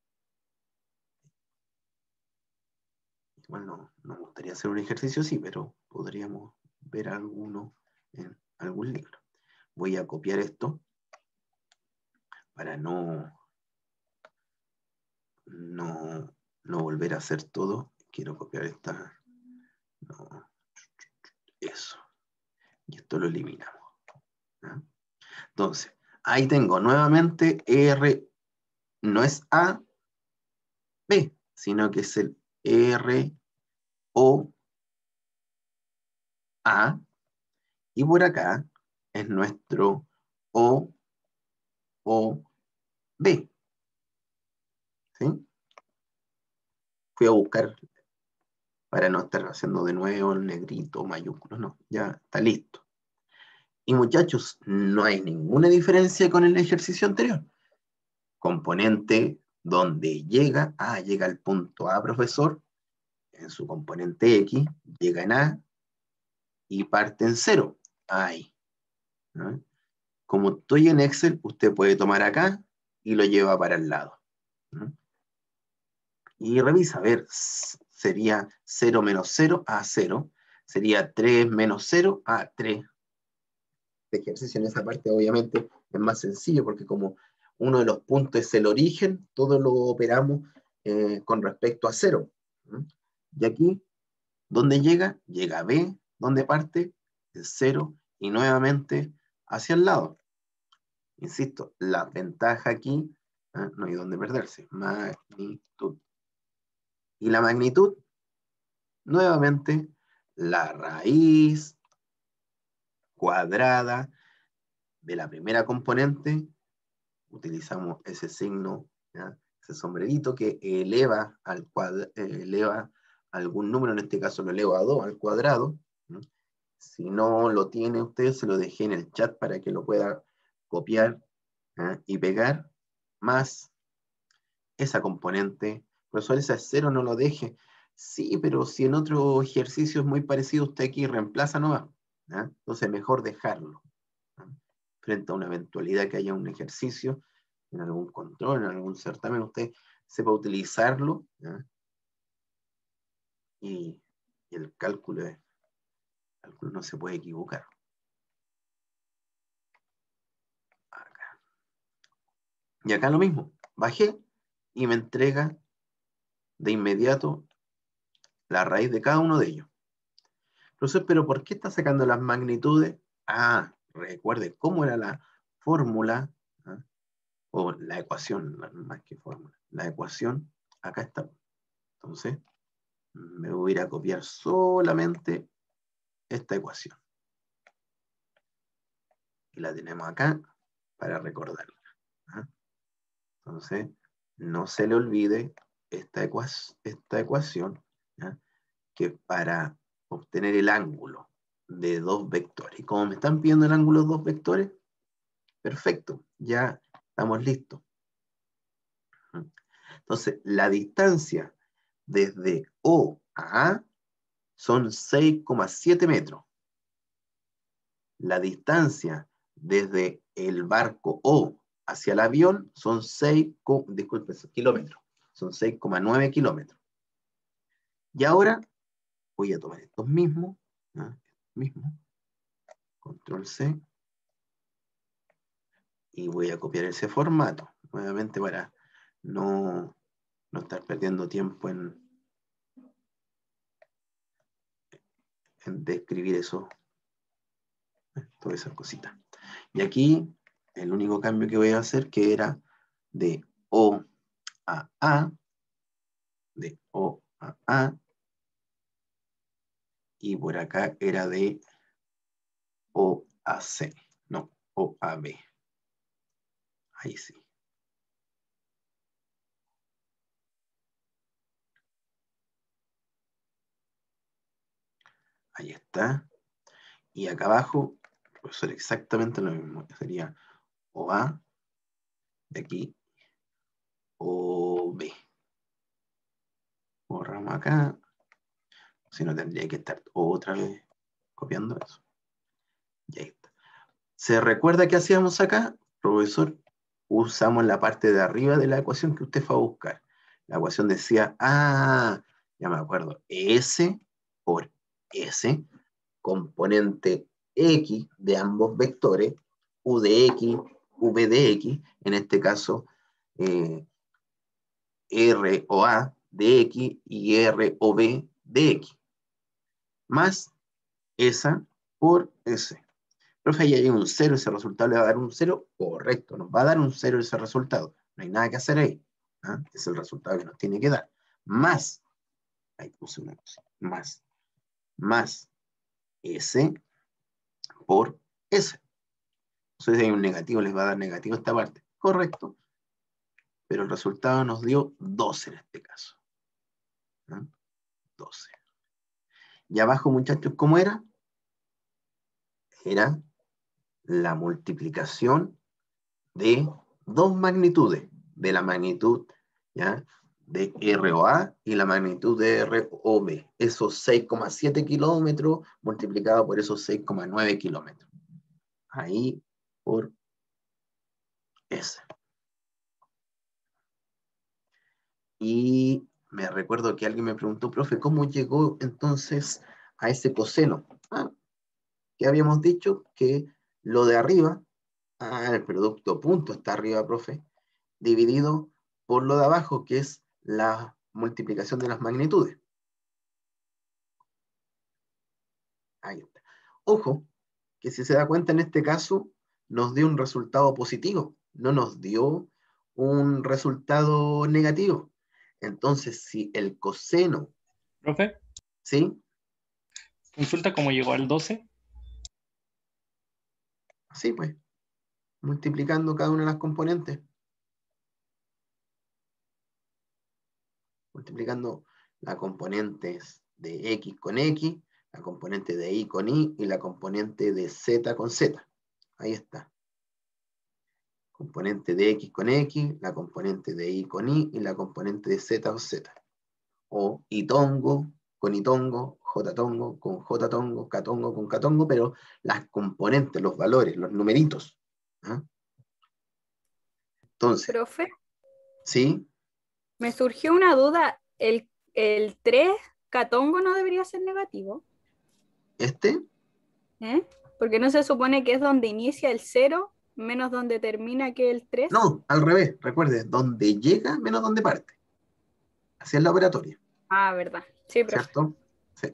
Igual no, no me gustaría hacer un ejercicio así, pero podríamos ver alguno en algún libro. Voy a copiar esto para no, no, no volver a hacer todo. Quiero copiar esta. No. Eso. Y esto lo eliminamos. ¿Ah? Entonces, ahí tengo nuevamente R, no es A, B. sino que es el R O A, y por acá es nuestro O O B. ¿Sí? Fui a buscar para no estar haciendo de nuevo el negrito, mayúsculo, no, ya está listo. Y muchachos, no hay ninguna diferencia con el ejercicio anterior. Componente donde llega, ah, llega al punto A, profesor, en su componente X, llega en A y parte en cero. Ahí. ¿No? Como estoy en Excel, usted puede tomar acá y lo lleva para el lado. ¿No? Y revisa, a ver, sería cero menos cero a cero, sería tres menos cero a tres. Este ejercicio en esa parte obviamente es más sencillo porque como uno de los puntos es el origen, todo lo operamos eh, con respecto a cero. ¿No? Y aquí, ¿dónde llega? Llega a B, ¿dónde parte? El cero y nuevamente hacia el lado. Insisto, la ventaja aquí, ¿eh? No hay dónde perderse, magnitud. Y la magnitud, nuevamente, la raíz cuadrada de la primera componente, utilizamos ese signo, ¿ya? Ese sombrerito que eleva, al cuadra, eh, eleva algún número, en este caso lo elevo a dos al cuadrado. ¿No? Si no lo tiene usted, se lo dejé en el chat para que lo pueda copiar, ¿eh? Y pegar, más esa componente. Profesor, esa es cero, no lo deje. Sí, pero si en otro ejercicio es muy parecido, usted aquí reemplaza nomás. ¿Eh? Entonces mejor dejarlo. ¿Eh? Frente a una eventualidad que haya un ejercicio, en algún control, en algún certamen, usted sepa utilizarlo. ¿Eh? Y, y el cálculo, el cálculo no se puede equivocar. Acá. Y acá lo mismo. Bajé y me entrega de inmediato la raíz de cada uno de ellos. Profesor, ¿pero por qué está sacando las magnitudes? Ah, recuerde cómo era la fórmula, ¿eh? O la ecuación, más que fórmula. La ecuación, acá está. Entonces, me voy a ir a copiar solamente esta ecuación. Y la tenemos acá para recordarla. ¿Eh? Entonces, no se le olvide esta, ecuación, esta ecuación, ¿eh? Que para obtener el ángulo de dos vectores. Y como me están pidiendo el ángulo de dos vectores, perfecto, ya estamos listos. Entonces, la distancia desde O a A son seis coma siete metros. La distancia desde el barco O hacia el avión son seis, disculpe, kilómetros. Son seis coma nueve kilómetros. Y ahora voy a tomar estos mismos, ¿no? mismos, control C, y voy a copiar ese formato, nuevamente para no, no estar perdiendo tiempo en, en describir eso, todas esas cositas. Y aquí, el único cambio que voy a hacer, que era de O a A, de O a A, y por acá era de O a C, no, O a B. Ahí sí. Ahí está. Y acá abajo, profesor, exactamente lo mismo. Sería O A, de aquí, O B. Borramos acá. Si no, tendría que estar otra vez copiando eso. Y ahí está. ¿Se recuerda qué hacíamos acá, profesor? Usamos la parte de arriba de la ecuación que usted fue a buscar. La ecuación decía, ah, ya me acuerdo, S por S, componente X de ambos vectores, U de X, V de X, en este caso, eh, R o A de X y R o B de X, más esa por S. Profe, ahí hay un cero, ese resultado le va a dar un cero, correcto, nos va a dar un cero ese resultado, no hay nada que hacer ahí, ¿ah? Es el resultado que nos tiene que dar. más, ahí puse una cosa, más, más S por S. Entonces, si hay un negativo, les va a dar negativo esta parte. Correcto. Pero el resultado nos dio doce en este caso. ¿no? doce. Y abajo, muchachos, ¿cómo era? Era la multiplicación de dos magnitudes, de la magnitud ¿ya? de R O A y la magnitud de R O B. Esos seis coma siete kilómetros multiplicado por esos seis coma nueve kilómetros. Ahí por S. Y me recuerdo que alguien me preguntó, profe, ¿cómo llegó entonces a ese coseno? Ah, que habíamos dicho que lo de arriba, ah, el producto punto está arriba, profe, dividido por lo de abajo, que es la multiplicación de las magnitudes. Ahí está. Ojo, que si se da cuenta en este caso, nos dio un resultado positivo, no nos dio un resultado negativo. Entonces, si el coseno... Profe, ¿Sí? consulta cómo llegó al doce. Así pues, multiplicando cada una de las componentes. Multiplicando las componentes de X con X, la componente de Y con Y y la componente de Z con Z. Ahí está. Componente de X con X, la componente de Y con Y y la componente de Z con Z. O Y-tongo con Y-tongo, J-tongo con J-tongo, K-tongo con K-tongo, pero las componentes, los valores, los numeritos. ¿Ah? Entonces, Profe, ¿sí? me surgió una duda. ¿El, el tres catongo no debería ser negativo? ¿Este? ¿Eh? Porque no se supone que es donde inicia el cero menos donde termina que el tres. No, al revés. Recuerde, donde llega menos donde parte. Así es la operatoria. Ah, verdad. Sí, profe. ¿Cierto? Sí.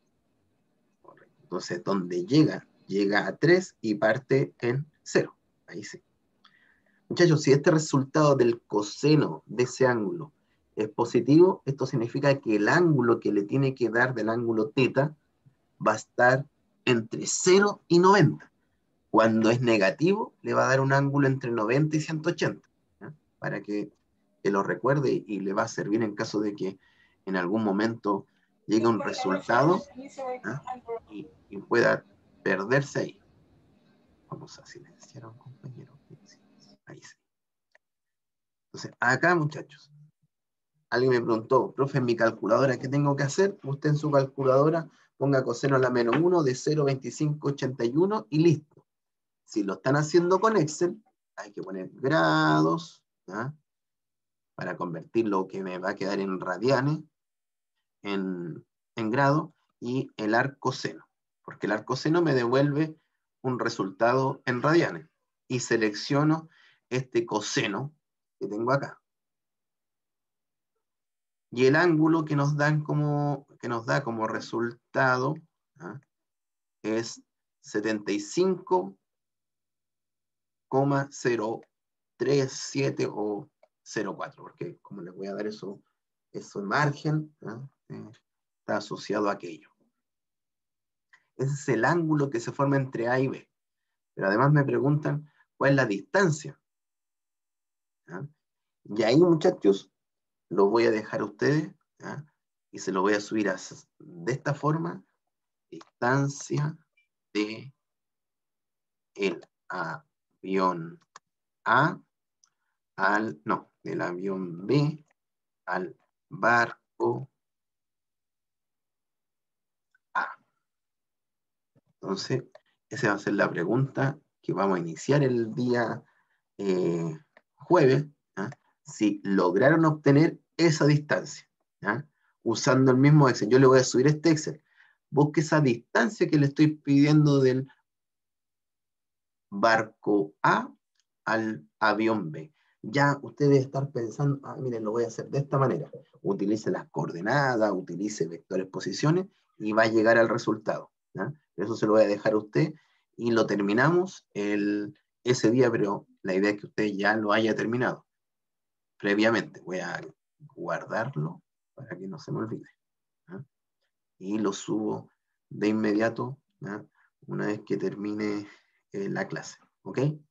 Entonces, donde llega, llega a tres y parte en cero. Ahí sí. Muchachos, si este resultado del coseno de ese ángulo es positivo, esto significa que el ángulo que le tiene que dar del ángulo teta va a estar entre cero y noventa. Cuando es negativo, le va a dar un ángulo entre noventa y ciento ochenta. ¿ya? Para que, que lo recuerde y le va a servir en caso de que en algún momento llegue un resultado ¿ya? y, y pueda perderse ahí. Vamos a silenciar a un compañero. Ahí sí. Entonces, acá, muchachos, alguien me preguntó, profe, en mi calculadora, ¿qué tengo que hacer? Usted en su calculadora ponga coseno a la menos uno de cero coma veinticinco ochenta y uno y listo. Si lo están haciendo con Excel, hay que poner grados, ¿ya? Para convertir lo que me va a quedar en radianes, en, en grado, y el arcoseno, porque el arcoseno me devuelve un resultado en radianes, y selecciono este coseno que tengo acá. Y el ángulo que nos, dan como, que nos da como resultado ¿ah? es setenta y cinco coma cero tres siete o cero cuatro, porque como les voy a dar eso, eso en margen, ¿ah? eh, está asociado a aquello. Ese es el ángulo que se forma entre A y B. Pero además me preguntan cuál es la distancia. ¿ah? Y ahí, muchachos, lo voy a dejar a ustedes, ¿ah? y se lo voy a subir a, de esta forma, distancia de el avión A al, no, del avión B al barco A. Entonces, esa va a ser la pregunta que vamos a iniciar el día eh, jueves, ¿ah? Si lograron obtener esa distancia, ¿ah? usando el mismo Excel. Yo le voy a subir este Excel. Busque esa distancia que le estoy pidiendo del barco A al avión B. Ya usted debe estar pensando, ah, miren, lo voy a hacer de esta manera. Utilice las coordenadas, utilice vectores, posiciones y va a llegar al resultado. ¿ya? Eso se lo voy a dejar a usted y lo terminamos el, ese día, pero la idea es que usted ya lo haya terminado previamente. Voy a guardarlo para que no se me olvide. ¿Ya? Y lo subo de inmediato, ¿ya? Una vez que termine eh, la clase. ¿Ok?